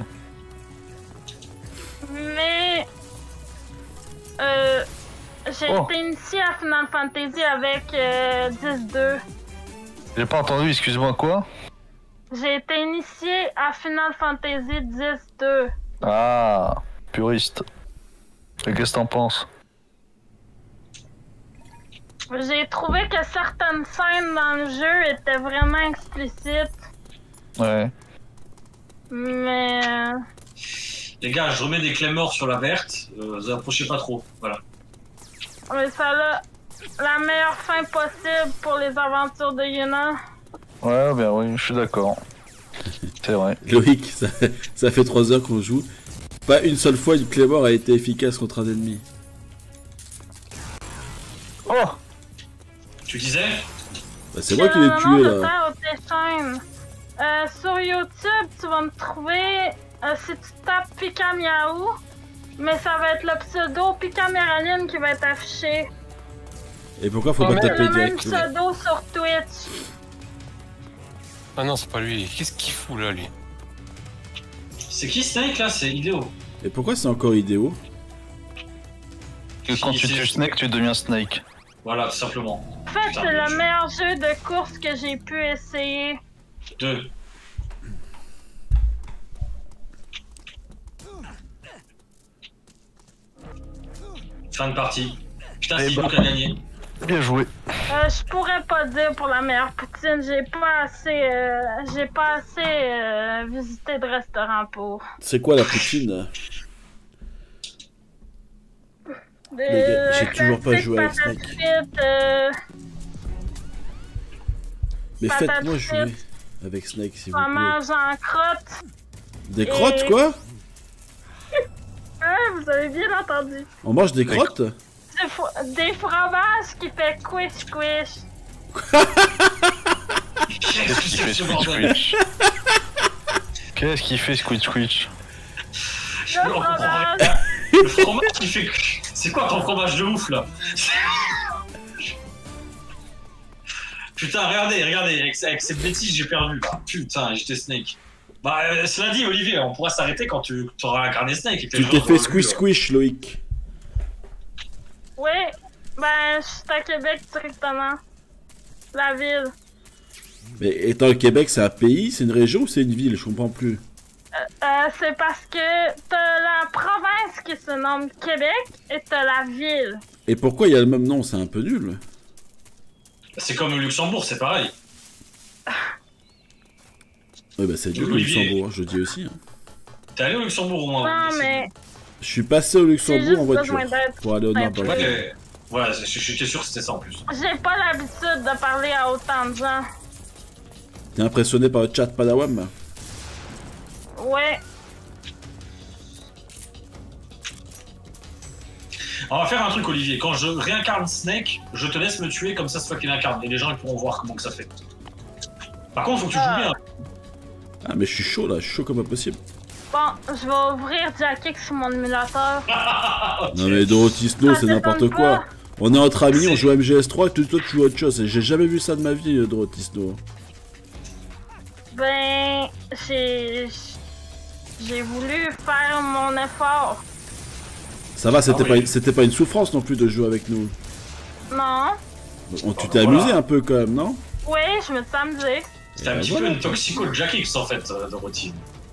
Mais... Euh... J'ai Oh. été initiée à Final Fantasy avec euh, dix deux. J'ai pas entendu, excuse-moi, quoi? J'ai été initiée à Final Fantasy dix deux. Ah, puriste. Et qu'est-ce que t'en penses? J'ai trouvé que certaines scènes dans le jeu étaient vraiment explicites, Ouais. mais... euh, Les gars, je remets des clés morts sur la verte, euh, vous approchez pas trop, voilà. Mais ça a la meilleure fin possible pour les aventures de Yuna. Ouais, bien oui, je suis d'accord. C'est vrai. Loïc, ça, ça fait trois heures qu'on joue. Pas une seule fois une clé mort a été efficace contre un ennemi. Oh! Tu disais? Bah, c'est moi qui l'ai tué là. là. Euh, sur YouTube, tu vas me trouver euh, si tu tapes Pika Miaou, mais ça va être le pseudo Pika Méraline qui va être affiché. Et pourquoi faut Oh, pas merde. taper Le même direct? pseudo sur Twitch. Ah non, c'est pas lui. Qu'est-ce qu'il fout là, lui? C'est qui Snake là? C'est Idéo. Et pourquoi c'est encore idéo? Que quand tu tues Snake, tu deviens Snake. Voilà, tout simplement. En fait, Putain, c'est mais le je- meilleur jeu de course que j'ai pu essayer. Deux. Fin de partie. Putain, Eh c'est ben. nous qui a gagné. Bien joué. Euh, je pourrais pas dire pour la meilleure poutine, j'ai pas assez, euh, j'ai pas assez euh, visité de restaurants pour. C'est quoi la poutine? De- Les gars, j'ai toujours pas classique joué avec patate Snake. frite, euh, Mais Patate faites-moi frite. jouer avec Snake s'il vous plaît. fromage en crotte. Des crottes Et- quoi? Ah, vous avez bien entendu. On mange des Des crottes? Des, fro- des fromages qui fait squish squish. Qu'est-ce que Qu'est-ce qu'il c'est fait que ce Squid bordel? Squitch? Qu'est-ce qu'il fait Squid Squitch? Je Le comprends rien. fromage. Le fromage qui fait. C'est quoi ton fromage de ouf là? Putain, regardez, regardez, avec, avec cette bêtise j'ai perdu là. Putain, j'étais Snake. Bah, euh, cela dit, Olivier, on pourra s'arrêter quand tu auras incarné Snake. Et que les Tu gens t'es auront fait vu, squish euh, squish Loïc. Oui, ben, je suis à Québec directement. La ville. Mais étant le Québec, c'est un pays, c'est une région ou c'est une ville? Je comprends plus. Euh, c'est parce que t'as la province qui se nomme Québec et t'as la ville. Et pourquoi il y a le même nom? C'est un peu nul. C'est comme le Luxembourg, c'est pareil. Ouais bah c'est nul le Olivier. Luxembourg, je dis aussi. Hein. T'es allé au Luxembourg au moins? Non, mais Je suis passé au j'ai Luxembourg juste en voiture besoin d'aide. pour aller au Ouais, Nord. Ouais, euh, voilà, je- je- j'étais sûr que c'était ça en plus. J'ai pas l'habitude de parler à autant de gens. T'es impressionné par le chat Padawam? Ouais. On va faire un truc, Olivier. Quand je réincarne Snake, je te laisse me tuer, comme ça c'est toi qui l'incarne. Et les gens ils pourront voir comment que ça fait. Par contre, faut que tu joues bien. Ah mais je suis chaud là, je suis chaud comme pas possible. Bon, je vais ouvrir Jackix sur mon émulateur. Ok. Non mais Dorothy Snow Ça c'est n'importe t'étonne quoi. pas? On est entre amis, on joue à M G S trois et toi toi, tu joues à autre chose. Et j'ai jamais vu ça de ma vie, euh, Dorothy Snow. Ben, j'ai. J'ai voulu faire mon effort. Ça va, c'était Ah oui. pas, c'était pas une souffrance non plus de jouer avec nous. Non. On- tu t'es Voilà. amusé un peu quand même, non? Oui, je me suis amusée. C'était un Euh, petit voilà. peu une toxico de Jackix en fait, euh, Dorothy.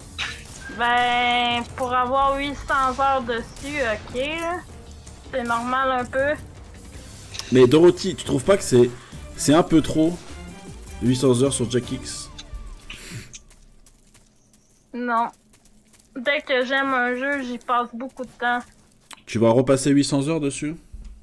Ben, pour avoir huit cents heures dessus, ok. là. C'est normal un peu. Mais Dorothy, tu trouves pas que c'est c'est un peu trop huit cents heures sur Jackix? Non. Dès que j'aime un jeu, j'y passe beaucoup de temps. Tu vas repasser huit cents heures dessus?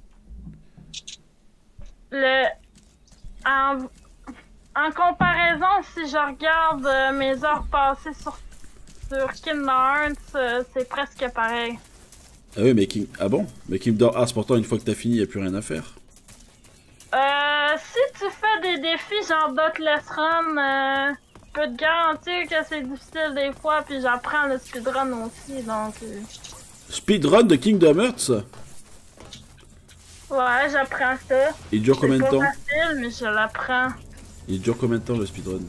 Le. En, en comparaison, si je regarde euh, mes heures passées sur, sur Kingdom Hearts, euh, c'est presque pareil. Ah oui, mais King... Ah bon? Mais Kingdom Hearts, pourtant, une fois que t'as fini, y a plus rien à faire. Euh, si tu fais des défis genre Dauntless Run, euh, je peux te garantir que c'est difficile des fois, puis j'apprends le speedrun aussi, donc... euh, Speedrun de Kingdom Hearts? ouais, j'apprends ça. Il dure combien de C'est temps? pas facile, mais je l'apprends. Il dure combien de temps le speedrun?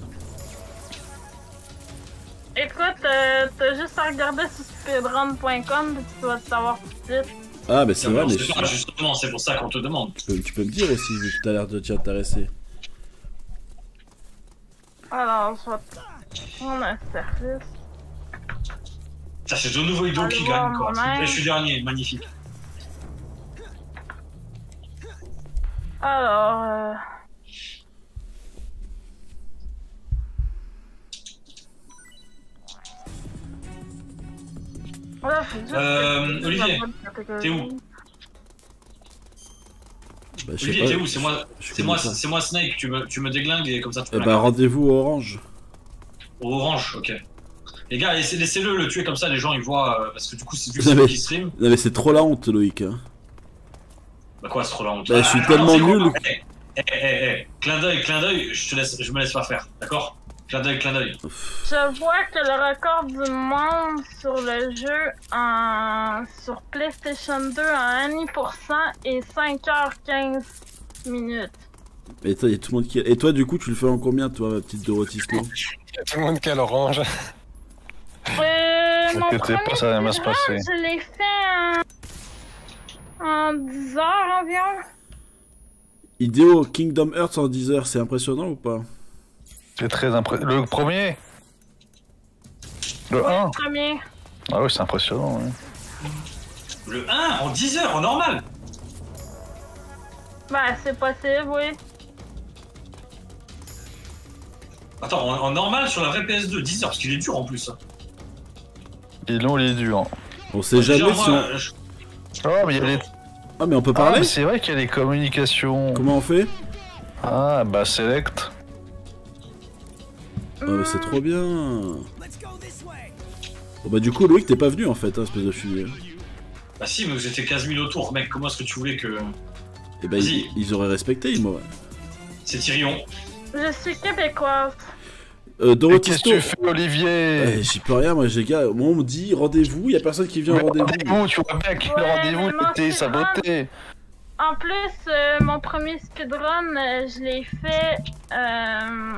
Écoute, euh, t'as juste à regarder sur speedrun point com, puis tu vas te savoir tout de suite. Ah, mais c'est vrai, mais C'est je- pas, justement, c'est pour ça qu'on te demande. tu, peux, tu peux me dire aussi, vu que t'as l'air de t'y intéresser. Alors, je vais te prendre un service. Ça, c'est de nouveau Ido Allez qui voir gagne, quoi. mon Et je suis dernier, magnifique. Alors, euh... Voilà, faut juste Euh, que je Olivier, la bonne catégorie. t'es où? Bah, je sais Olivier, pas. t'es où? C'est moi, je c'est connais moi, pas. c'est moi Snake. Tu me, tu me déglingues et comme ça tu peux Eh bah, rendez-vous au Orange. Au Orange, ok. Les gars, laissez- laissez-le le tuer comme ça, les gens ils voient, euh, parce que du coup c'est vu que Non, c'est mais- lui qui stream. Non, mais c'est trop la honte, Loïc. Hein. Bah quoi, c'est trop long. Bah, je suis Ah, tellement non, nul. Eh, eh, eh, eh, clin d'œil, clin d'œil, je te laisse, je me laisse pas faire, d'accord? Clin d'œil, clin d'œil. Je vois que le record du monde sur le jeu en... sur PlayStation deux en un pour cent est cinq heures quinze minutes. Et toi, y a tout le monde qui... Et toi, du coup, tu le fais en combien, toi, ma petite Dorothy Snow? Il y a tout le monde qui a l'orange. Euh, mon T'inquiète premier pas, ça va bien se speedrun, passer. je l'ai fait en... en dix heures environ. Idéo Kingdom Hearts en dix heures, c'est impressionnant ou pas? C'est très impressionnant. Le premier Le Ouais, un le premier. Ah oui, c'est impressionnant. Ouais. Le un en dix heures, en normal. Ben, c'est possible, oui. Attends, en, en normal sur la vraie P S deux, dix heures, parce qu'il est dur en plus. Il est long, il est dur. On sait jamais Déjà, si moi, on... je- Oh, mais il y a les... Ah, mais on peut Ah, parler? mais c'est vrai qu'il y a les communications. Comment on fait? Ah, bah select. Oh, mais c'est trop bien. Bon, bah, du coup, Loïc, t'es pas venu en fait, hein, espèce de fumier. Bah si, mais vous étiez quinze mille autour, mec, comment est-ce que tu voulais que... Et bah, ils, ils auraient respecté, moi. C'est Tyrion. Je suis québécoise. Euh, Et Dorothy qu'est-ce que Snow. tu fais, Olivier Eh, j'y peux rien, moi, j'ai gars. Moi, on me dit rendez-vous, y a personne qui vient au Mais rendez-vous. rendez-vous, tu vois bien que le Ouais, rendez-vous mais moi, était c'est saboté. En plus, euh, mon premier speedrun, euh, je l'ai fait... Euh...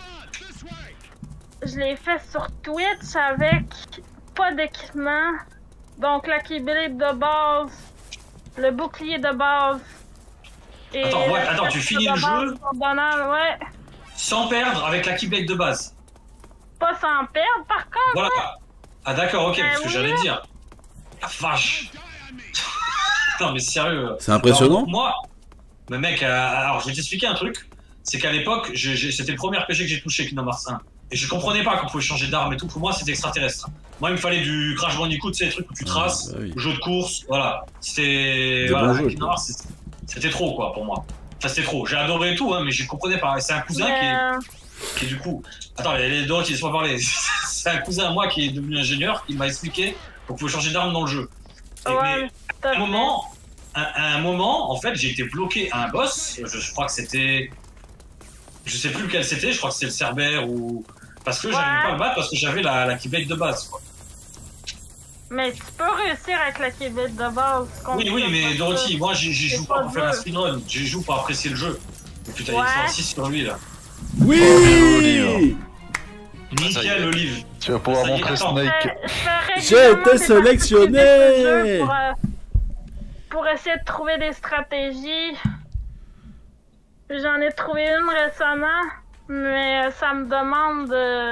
Je l'ai fait sur Twitch avec pas d'équipement. Donc la keyblade de base, le bouclier de base. Et Attends, ouais, la attends, tu tête finis de le base jeu ordonnale, ouais. sans perdre avec la keyblade de base. Pas sans perdre, par contre. Voilà. Ah d'accord, ok, Ben parce que oui. j'allais dire. Ah vache. Non mais sérieux. C'est impressionnant. Alors, moi, mais mec, euh, alors je vais t'expliquer un truc. C'est qu'à l'époque, je- j'ai- c'était le premier R P G que j'ai touché Kingdom Hearts un. Et je comprenais pas qu'on pouvait changer d'arme et tout. Pour moi, c'était extraterrestre. Moi, il me fallait du Crash Bandicoot, tu sais, les trucs où tu traces, Ah, bah oui. jeu de course, voilà. C'était. Des Voilà, bons jeux, Kingdom quoi. Hearts, c'était- c'était trop, quoi, pour moi. Enfin, c'était trop. J'ai adoré et tout, hein, mais je comprenais pas. Et c'est un cousin qui est. Mais, euh, qui du coup, attends, les Dorothy, laisse-moi parler. C'est un cousin à moi qui est devenu ingénieur, il m'a expliqué qu'on pouvait changer d'arme dans le jeu. Et ouais, mais tout à à un fait. moment, à, à un moment, en fait, j'ai été bloqué à un boss. Je, je crois que c'était, je sais plus lequel c'était. Je crois que c'était le Cerbère ou parce que j'arrivais Ouais. pas à le battre parce que j'avais la, la keyblade de base. Quoi. Mais tu peux réussir avec la keyblade de base. Oui, oui, mais Dorothy, moi, j'y j'y C'est joue pas pas pour faire un dur. speedrun. J'y joue pour apprécier le jeu. Et putain, il Ouais. est six sur lui là. Oui. Olive. Nickel, Olive. Tu vas pouvoir Ça y est, montrer attends. Snake. J'ai été sélectionné. Pour, euh, pour essayer de trouver des stratégies. J'en ai trouvé une récemment, mais euh, ça me demande. Euh,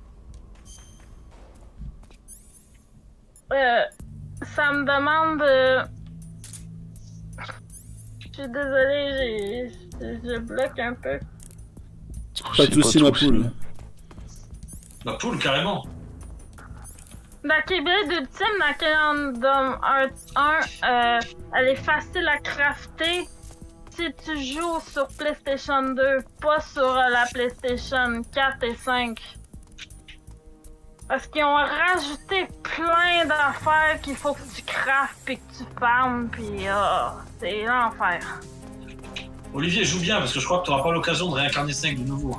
euh, ça me demande. Euh, je suis désolée, j'ai- je bloque un peu. Pas de soucis, ma poule. Bah, poule, carrément. La keyblade ultime dans Kingdom Hearts un, euh, elle est facile à crafter si tu joues sur PlayStation deux, pas sur euh, la PlayStation quatre et cinq. Parce qu'ils ont rajouté plein d'affaires qu'il faut que tu craftes pis que tu farmes pis oh, c'est l'enfer. Olivier joue bien parce que je crois que tu n'auras pas l'occasion de réincarner Snake de nouveau.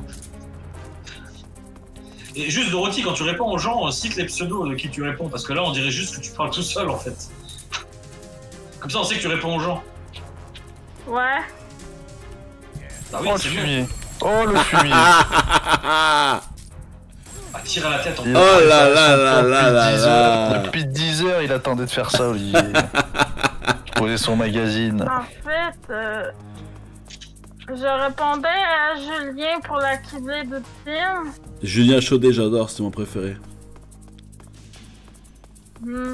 Et juste Dorothy, quand tu réponds aux gens, euh, cite les pseudos de qui tu réponds parce que là on dirait juste que tu parles tout seul en fait. Comme ça on sait que tu réponds aux gens. Ouais. Bah oui, Oh le c'est mieux. fumier. Oh le fumier. Ah, tire à la tête en Il Oh a- là il là a- là depuis là là dix là. heures- Depuis dix heures, il attendait de faire ça, Olivier. Poser son magazine. En fait, euh, je répondais à Julien pour la keyblade ultime. Julien Chaudet, j'adore, c'est mon préféré. Hmm.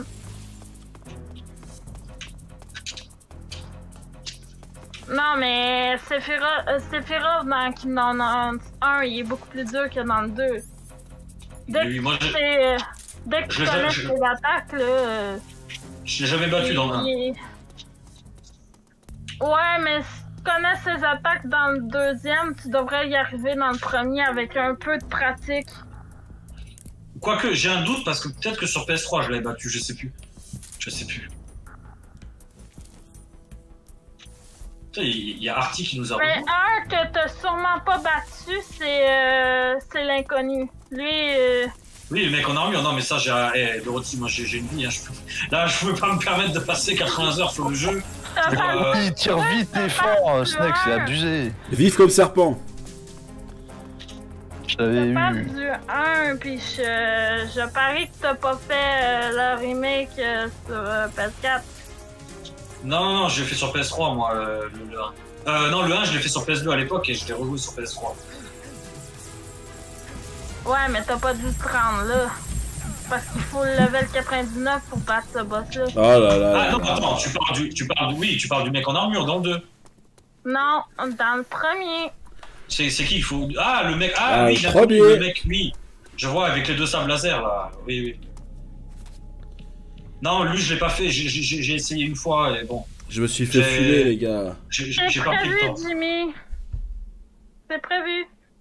Non, mais Sephiroth, euh, Sephiroth dans Kingdom Hearts un, il est beaucoup plus dur que dans le deux. Dès Oui, que moi, tu je- sais, euh, dès que je tu l'ai connais jamais- je- tes attaques, là. euh, Je l'ai jamais battu dans le un. il- Ouais, mais si tu connais ses attaques dans le deuxième, tu devrais y arriver dans le premier avec un peu de pratique. Quoique, j'ai un doute parce que peut-être que sur P S trois je l'avais battu, je sais plus. Je sais plus. Il y a Artie qui nous a Mais rejoint. un que t'as sûrement pas battu, c'est euh, c'est l'inconnu. Lui, euh, Oui, le mec en armure, non mais ça j'ai... Eh, Dorothy, moi j'ai une vie, hein, je peux... Là je peux pas me permettre de passer quatre-vingts heures sur le jeu. t'as Mais, pas euh, Il tire vite et fort, Snake, c'est abusé. Vive comme serpent. Je l'avais pas eu. du un, puis je, je parie que t'as pas fait euh, le remake euh, sur euh, P S quatre. Non, non, non, je l'ai fait sur P S trois, moi, euh, le, le un. Euh, non, le un, je l'ai fait sur P S deux à l'époque et je l'ai rejoué sur P S trois. Ouais, mais t'as pas dû te rendre là. Parce qu'il faut le level quatre-vingt-dix-neuf pour battre ce boss-là. Oh là là. Ah non, là. attends, tu parles du... Tu parles du... Oui, tu parles du mec en armure dans le deux. Non, dans le premier. C'est c'est qui il faut... Ah, le mec... Ah, Ah, oui, le j'ai premier. le mec, oui. Je vois, avec les deux sables laser, là. Oui, oui. Non, lui, je l'ai pas fait. J'ai- J'ai j'ai essayé une fois et bon... Je me suis fait J'ai- fumer, les gars. J'ai C'est j'ai pas pris le prévu, temps. Jimmy. C'est prévu.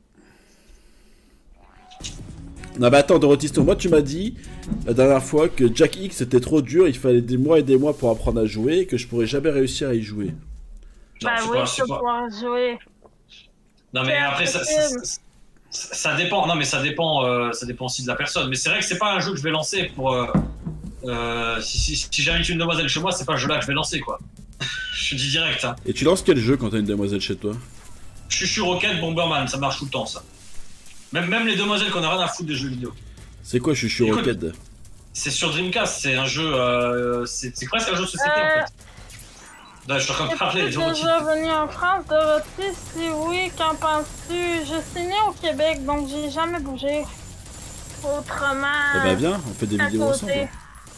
Non, mais attends, Dorothy Stone, moi tu m'as dit la dernière fois que Jack X était trop dur, il fallait des mois et des mois pour apprendre à jouer et que je pourrais jamais réussir à y jouer. Non, Bah c'est oui, pas- tu c'est vas pas- pouvoir jouer. Non mais C'est après ça, ça, impossible. ça- ça- ça dépend. Non mais ça dépend. euh, ça dépend aussi de la personne. Mais c'est vrai que c'est pas un jeu que je vais lancer pour. Euh, euh, si si, si j'invite une demoiselle chez moi, c'est pas le jeu-là que je vais lancer quoi. Je dis direct. Hein. Et tu lances quel jeu quand t'as une demoiselle chez toi? Chuchu Rocket, Bomberman, ça marche tout le temps ça. Même même les demoiselles qu'on a rien à foutre des jeux vidéo. C'est quoi Chuchu Écoute, Rocket? C'est sur Dreamcast. C'est un jeu. Euh, c'est c'est presque un jeu de société Euh, en fait. Là, je suis en train de parler. Es-tu Dorothy. déjà venu en France, Dorothy? Si oui, qu'en penses-tu? Je suis née au Québec, donc j'ai jamais bougé. Autrement. Eh bah viens, on fait des à vidéos côté. ensemble.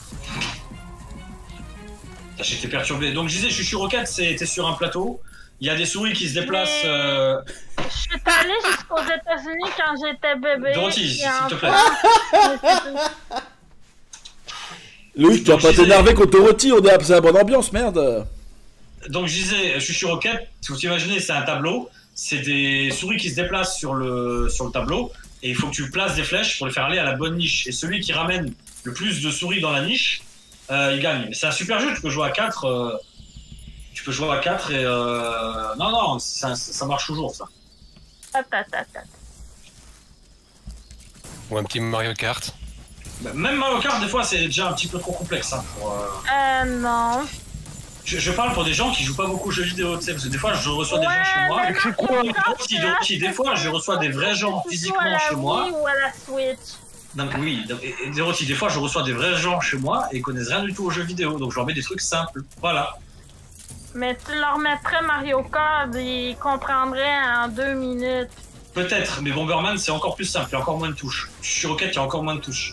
Putain, J'étais perturbé. Donc je disais, Chuchu Rocket, c'est t'es sur un plateau. Il y a des souris qui se déplacent. Mais- euh, Je suis allée jusqu'aux États-Unis quand j'étais bébé. Dorothy, puis s'il en te plaît. France, mais c'est tout. Louis, tu vas Donc, pas je disais- t'énerver contre Dorothy, on est à c'est la bonne ambiance, merde. Donc je disais, Chuchu Rocket, si vous imaginez, c'est un tableau, c'est des souris qui se déplacent sur le, sur le tableau, et il faut que tu places des flèches pour les faire aller à la bonne niche. Et celui qui ramène le plus de souris dans la niche, euh, il gagne. Mais c'est un super jeu, tu peux jouer à quatre. Euh, tu peux jouer à quatre et... Euh, non, non, ça, ça marche toujours, ça. Attends, attends, attends. Ou un petit Mario Kart. Bah, Même Mario Kart, des fois, c'est déjà un petit peu trop complexe. Hein, pour, euh, Euh, non. je, je parle pour des gens qui jouent pas beaucoup aux jeux vidéo, tu sais, parce que des fois, je reçois des Ouais, gens chez moi. mais c'est quoi Mario Kart, Dorothy, c'est Dorothy, des assez fois, je simple. reçois des vrais gens Tu joues physiquement à la chez moi. Wii ou à la Switch. Donc oui, donc, et, et Dorothy, des fois je reçois des vrais gens chez moi et ils connaissent rien du tout aux jeux vidéo, donc je leur mets des trucs simples. Voilà. Mais tu leur mettrais Mario Kart, ils comprendraient en deux minutes. Peut-être, mais Bomberman c'est encore plus simple, il y a encore moins de touches. Sur Rocket, il y a encore moins de touches.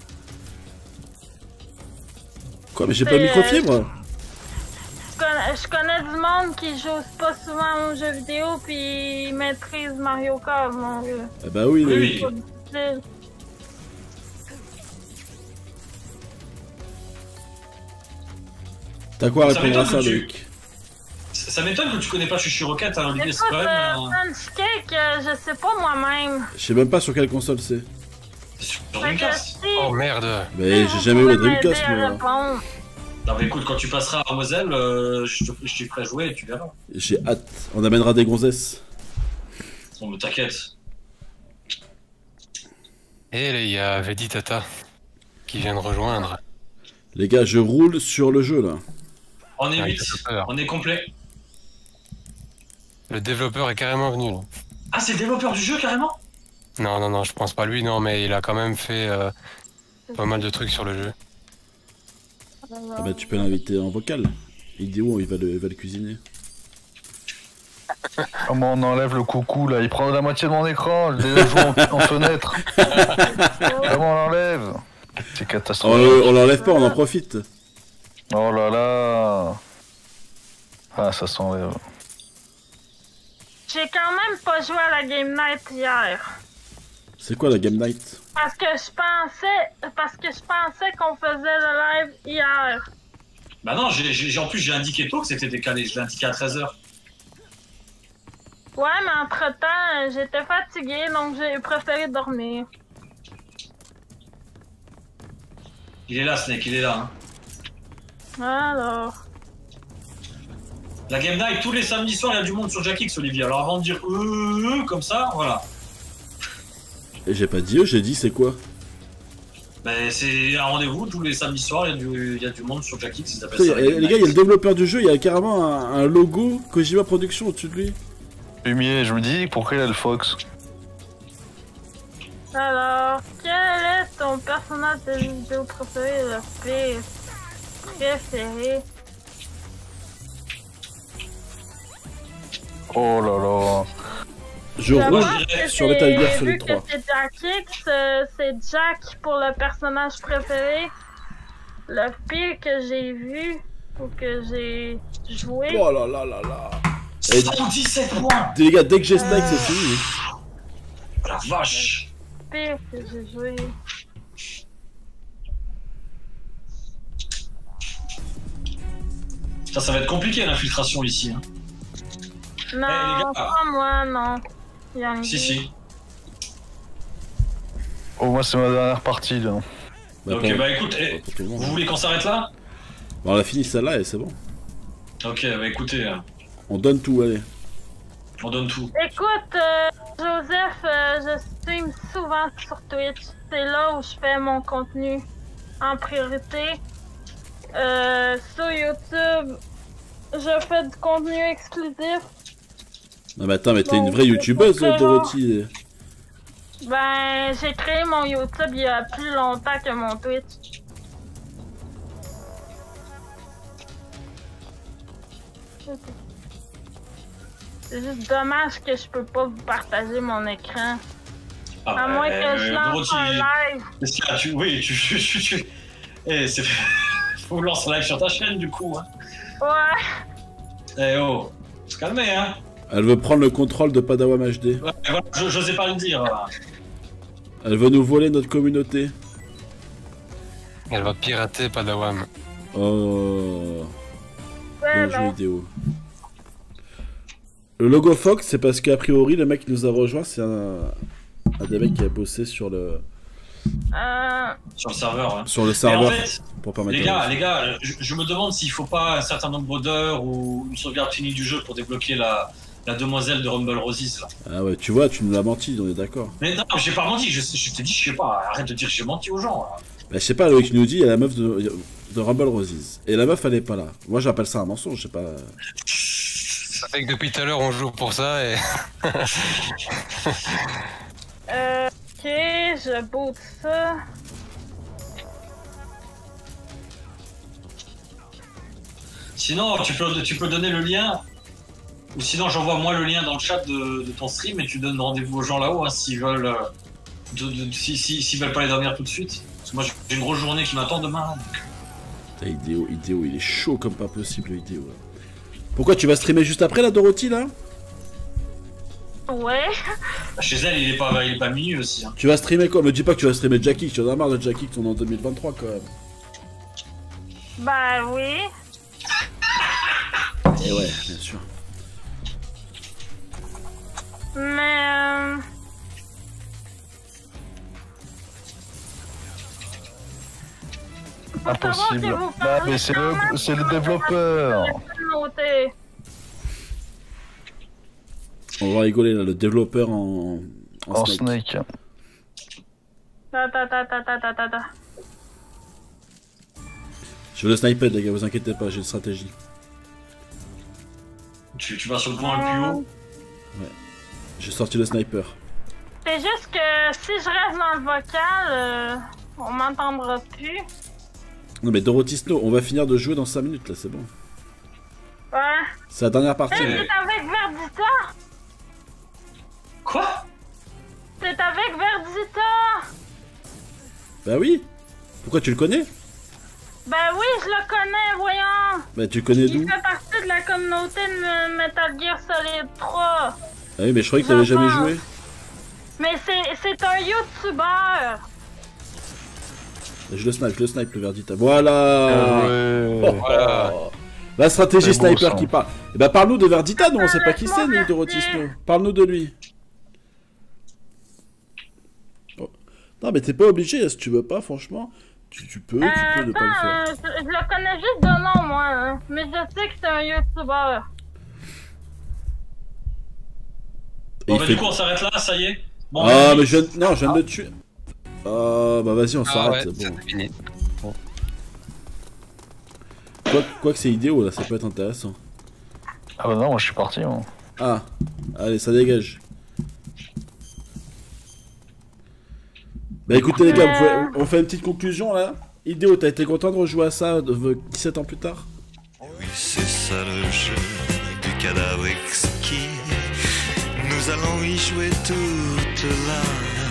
Quoi, mais j'ai pas C'est, de microfibre? Je connais, je connais du monde qui joue pas souvent aux jeux vidéo puis ils maîtrisent Mario Kart, mon gars. Ah bah oui, Oui, Louis. oui. C'est pas difficile. T'as quoi à Ça répondre à m'étonne ça, que tu- Luc? Ça, ça m'étonne que tu connais pas Chuchu Rocket, hein, Olivier, c'est Écoute, quand euh, même... Euh, Pancake, euh, je sais pas moi-même. Je sais même pas sur quelle console c'est. c'est sur Fait que Dreamcast. si, Oh merde. Mais vous j'ai jamais eu la pouvez m'aider Dreamcast, à moi. répondre. Non mais écoute, quand tu passeras à Moselle, euh, je te je t'y ferai jouer et tu verras. J'ai hâte. On amènera des gonzesses. On me t'inquiète. Et là, il y a Vedi Tata qui vient de rejoindre. Les gars, je roule sur le jeu, là. On est Ah, huit, il a peur. on est complet. Le développeur est carrément venu. là. Ah, c'est le développeur du jeu carrément? Non, non, non, je pense pas lui, non, mais il a quand même fait euh, pas mal de trucs sur le jeu. Ah bah tu peux l'inviter en vocal. Il dit où il va le, il va le cuisiner. Comment on enlève le coucou là? Il prend la moitié de mon écran, je l'ai joué en, en fenêtre. Comment on l'enlève? C'est On, catastrophique. on l'enlève pas, on en profite. Oh là là. Ah, ça s'enlève. J'ai quand même pas joué à la Game Night hier. C'est quoi la Game Night? Parce que je pensais, parce que je pensais qu'on faisait le live hier. Bah non, j'ai, j'ai, en plus j'ai indiqué tôt que c'était décalé, je l'ai indiqué à treize heures. Ouais, mais entre-temps, j'étais fatiguée, donc j'ai préféré dormir. Il est là, Snake, il est là. Hein. Alors. La Game Night, tous les samedis soirs, il y a du monde sur Jackix, Olivier. Alors avant de dire euh, euh, comme ça, voilà. Et j'ai pas dit eux, j'ai dit c'est quoi? Ben, c'est un rendez-vous, tous les samedis soirs, il y a du, il y a du monde sur Jackix, ils appellent Putain, ça. y a- les gars, il y a le développeur du jeu, il y a carrément un, un logo Kojima Productions au-dessus de lui. Fumier, je me dis pourquoi il a le Fox. Alors, quel est ton personnage de jeu vidéo préféré, le pire préféré? Oh là là. Je Je roule pense que sur Metal Gear c'est- Solid vu trois. que c'est Jackix, euh, c'est Jack pour le personnage préféré. Le pire que j'ai vu ou que j'ai joué. Oh là là là là. Et cent dix-sept points. les gars, dès que j'ai Snake, c'est fini. La vache. Le pire que j'ai joué. Ça, ça va être compliqué l'infiltration ici. Hein. Non, les gars. pas moi, non. Yang Si, si. Oh, moi, c'est ma dernière partie là. Bah, Ok, attends, bah écoute, eh, pas tout le monde. vous voulez qu'on s'arrête là? Bon, on a fini celle-là et c'est bon. Ok, bah écoutez, euh, On donne tout, allez. on donne tout. Écoute, euh, Joseph, euh, je stream souvent sur Twitch. C'est là où je fais mon contenu en priorité. Euh, sur YouTube, je fais du contenu exclusif. Non mais attends, mais t'es Bon, une vraie c'est youtubeuse, pas grave. Dorothy. Ben, j'ai créé mon YouTube il y a plus longtemps que mon Twitch. C'est juste dommage que je peux pas vous partager mon écran. Ah, À moins euh, que je lance Dorothy, un live. qu'est-ce qu'il y a tu, oui, tu, tu, tu, tu- Eh, c'est... Faut lancer un live sur ta chaîne, du coup, hein. Ouais. Eh oh, faut se calmer, hein. Elle veut prendre le contrôle de Padawan H D. Ouais, voilà, je- j'osais pas le dire. Voilà. Elle veut nous voler notre communauté. Elle va pirater Padawan. Oh. Ouais, Bien joué non. vidéo. Le logo Fox, c'est parce qu'a priori, le mec qui nous a rejoint, c'est un, un des mecs qui a bossé sur le, Euh, Sur le serveur, hein. sur le Et en serveur fait, pour permettre les à- gars, les gars, je, je me demande s'il faut pas un certain nombre d'heures ou une sauvegarde finie du jeu pour débloquer la, la demoiselle de Rumble Roses, là. Ah ouais, tu vois, tu nous l'as menti, on est d'accord. Mais non, j'ai pas menti, je, je t'ai dit, je sais pas, arrête de dire que j'ai menti aux gens, là. Bah, je sais pas, Loïc nous dit, il y a la meuf de, de Rumble Roses. Et la meuf, elle est pas là. Moi, j'appelle ça un mensonge, je sais pas. Ça fait que depuis tout à l'heure on joue pour ça et. euh, ok, je boot ça. Sinon, tu peux, tu peux donner le lien, ou sinon j'envoie moi le lien dans le chat de, de ton stream et tu donnes rendez-vous aux gens là-haut, hein, s'ils veulent, euh, de- de- si- si- s'ils veulent pas les dormir tout de suite. Parce que moi j'ai une grosse journée qui m'attend demain. hein, donc. Putain, Idéo, Idéo, il est chaud comme pas possible, le Idéo. Là. Pourquoi tu vas streamer juste après la Dorothy là? Ouais. Chez elle, il est pas, il est pas minuit aussi. Hein. Tu vas streamer quoi? Me dis pas que tu vas streamer Jackie, tu en as marre de Jackie, on est en deux mille vingt-trois quand même. Bah oui. Et ouais, bien sûr. Mais euh, faut savoir que Impossible. vous Bah, parlez mais c'est quand le, même c'est le de développeur. la communauté. On va rigoler là, le développeur en, en, En snake. snake. Ta ta ta ta ta ta ta ta. Je veux le sniper les gars, vous inquiétez pas, j'ai une stratégie. Tu, tu vas sur le point le plus haut. J'ai sorti le sniper. C'est juste que si je reste dans le vocal, euh, on m'entendra plus. Non mais Dorothy Snow, on va finir de jouer dans cinq minutes là, c'est bon. Ouais. C'est la dernière partie. Hey, là. c'est avec Verdita! Quoi? C'est avec Verdita! Bah oui. Pourquoi tu le connais? Ben oui, je le connais, voyons! Bah tu le connais d'où? Il fait partie de la communauté de Metal Gear Solid trois. Ah oui, mais je croyais que t'avais jamais J'entends. joué. Mais c'est c'est un YouTuber! Je le snipe, je le snipe le Verdita. Voilà. Euh, Oh, ouais. Voilà. oh. La stratégie C'est beau, sniper ça. qui parle. Eh bah parle-nous de Verdita, nous on sait pas qui c'est, nous, Dorothy Snow. Parle-nous de lui. Oh. Non mais t'es pas obligé, si tu veux pas, franchement. Tu, tu peux, tu Euh, peux ne pas le attends, faire. euh, je, je le connais juste de nom, moi. hein. Mais je sais que c'est un YouTuber. Bon, il bah, fait- du coup, on s'arrête là, ça y est. Bon, Ah, bah, mais je viens... Non, je viens de le tuer. Ah, bah vas-y, on Ah s'arrête. ouais, bon. c'est fini. Quoi, quoi que c'est idéo là, ça peut être intéressant. Ah bah non, moi je suis parti. Moi. Ah, allez, ça dégage. Bah écoutez les gars, vous pouvez- on fait une petite conclusion là. Idéo, t'as été content de rejouer à ça de dix-sept ans plus tard? Oui, c'est ça le jeu du cadavre exquis. Nous allons y jouer toute la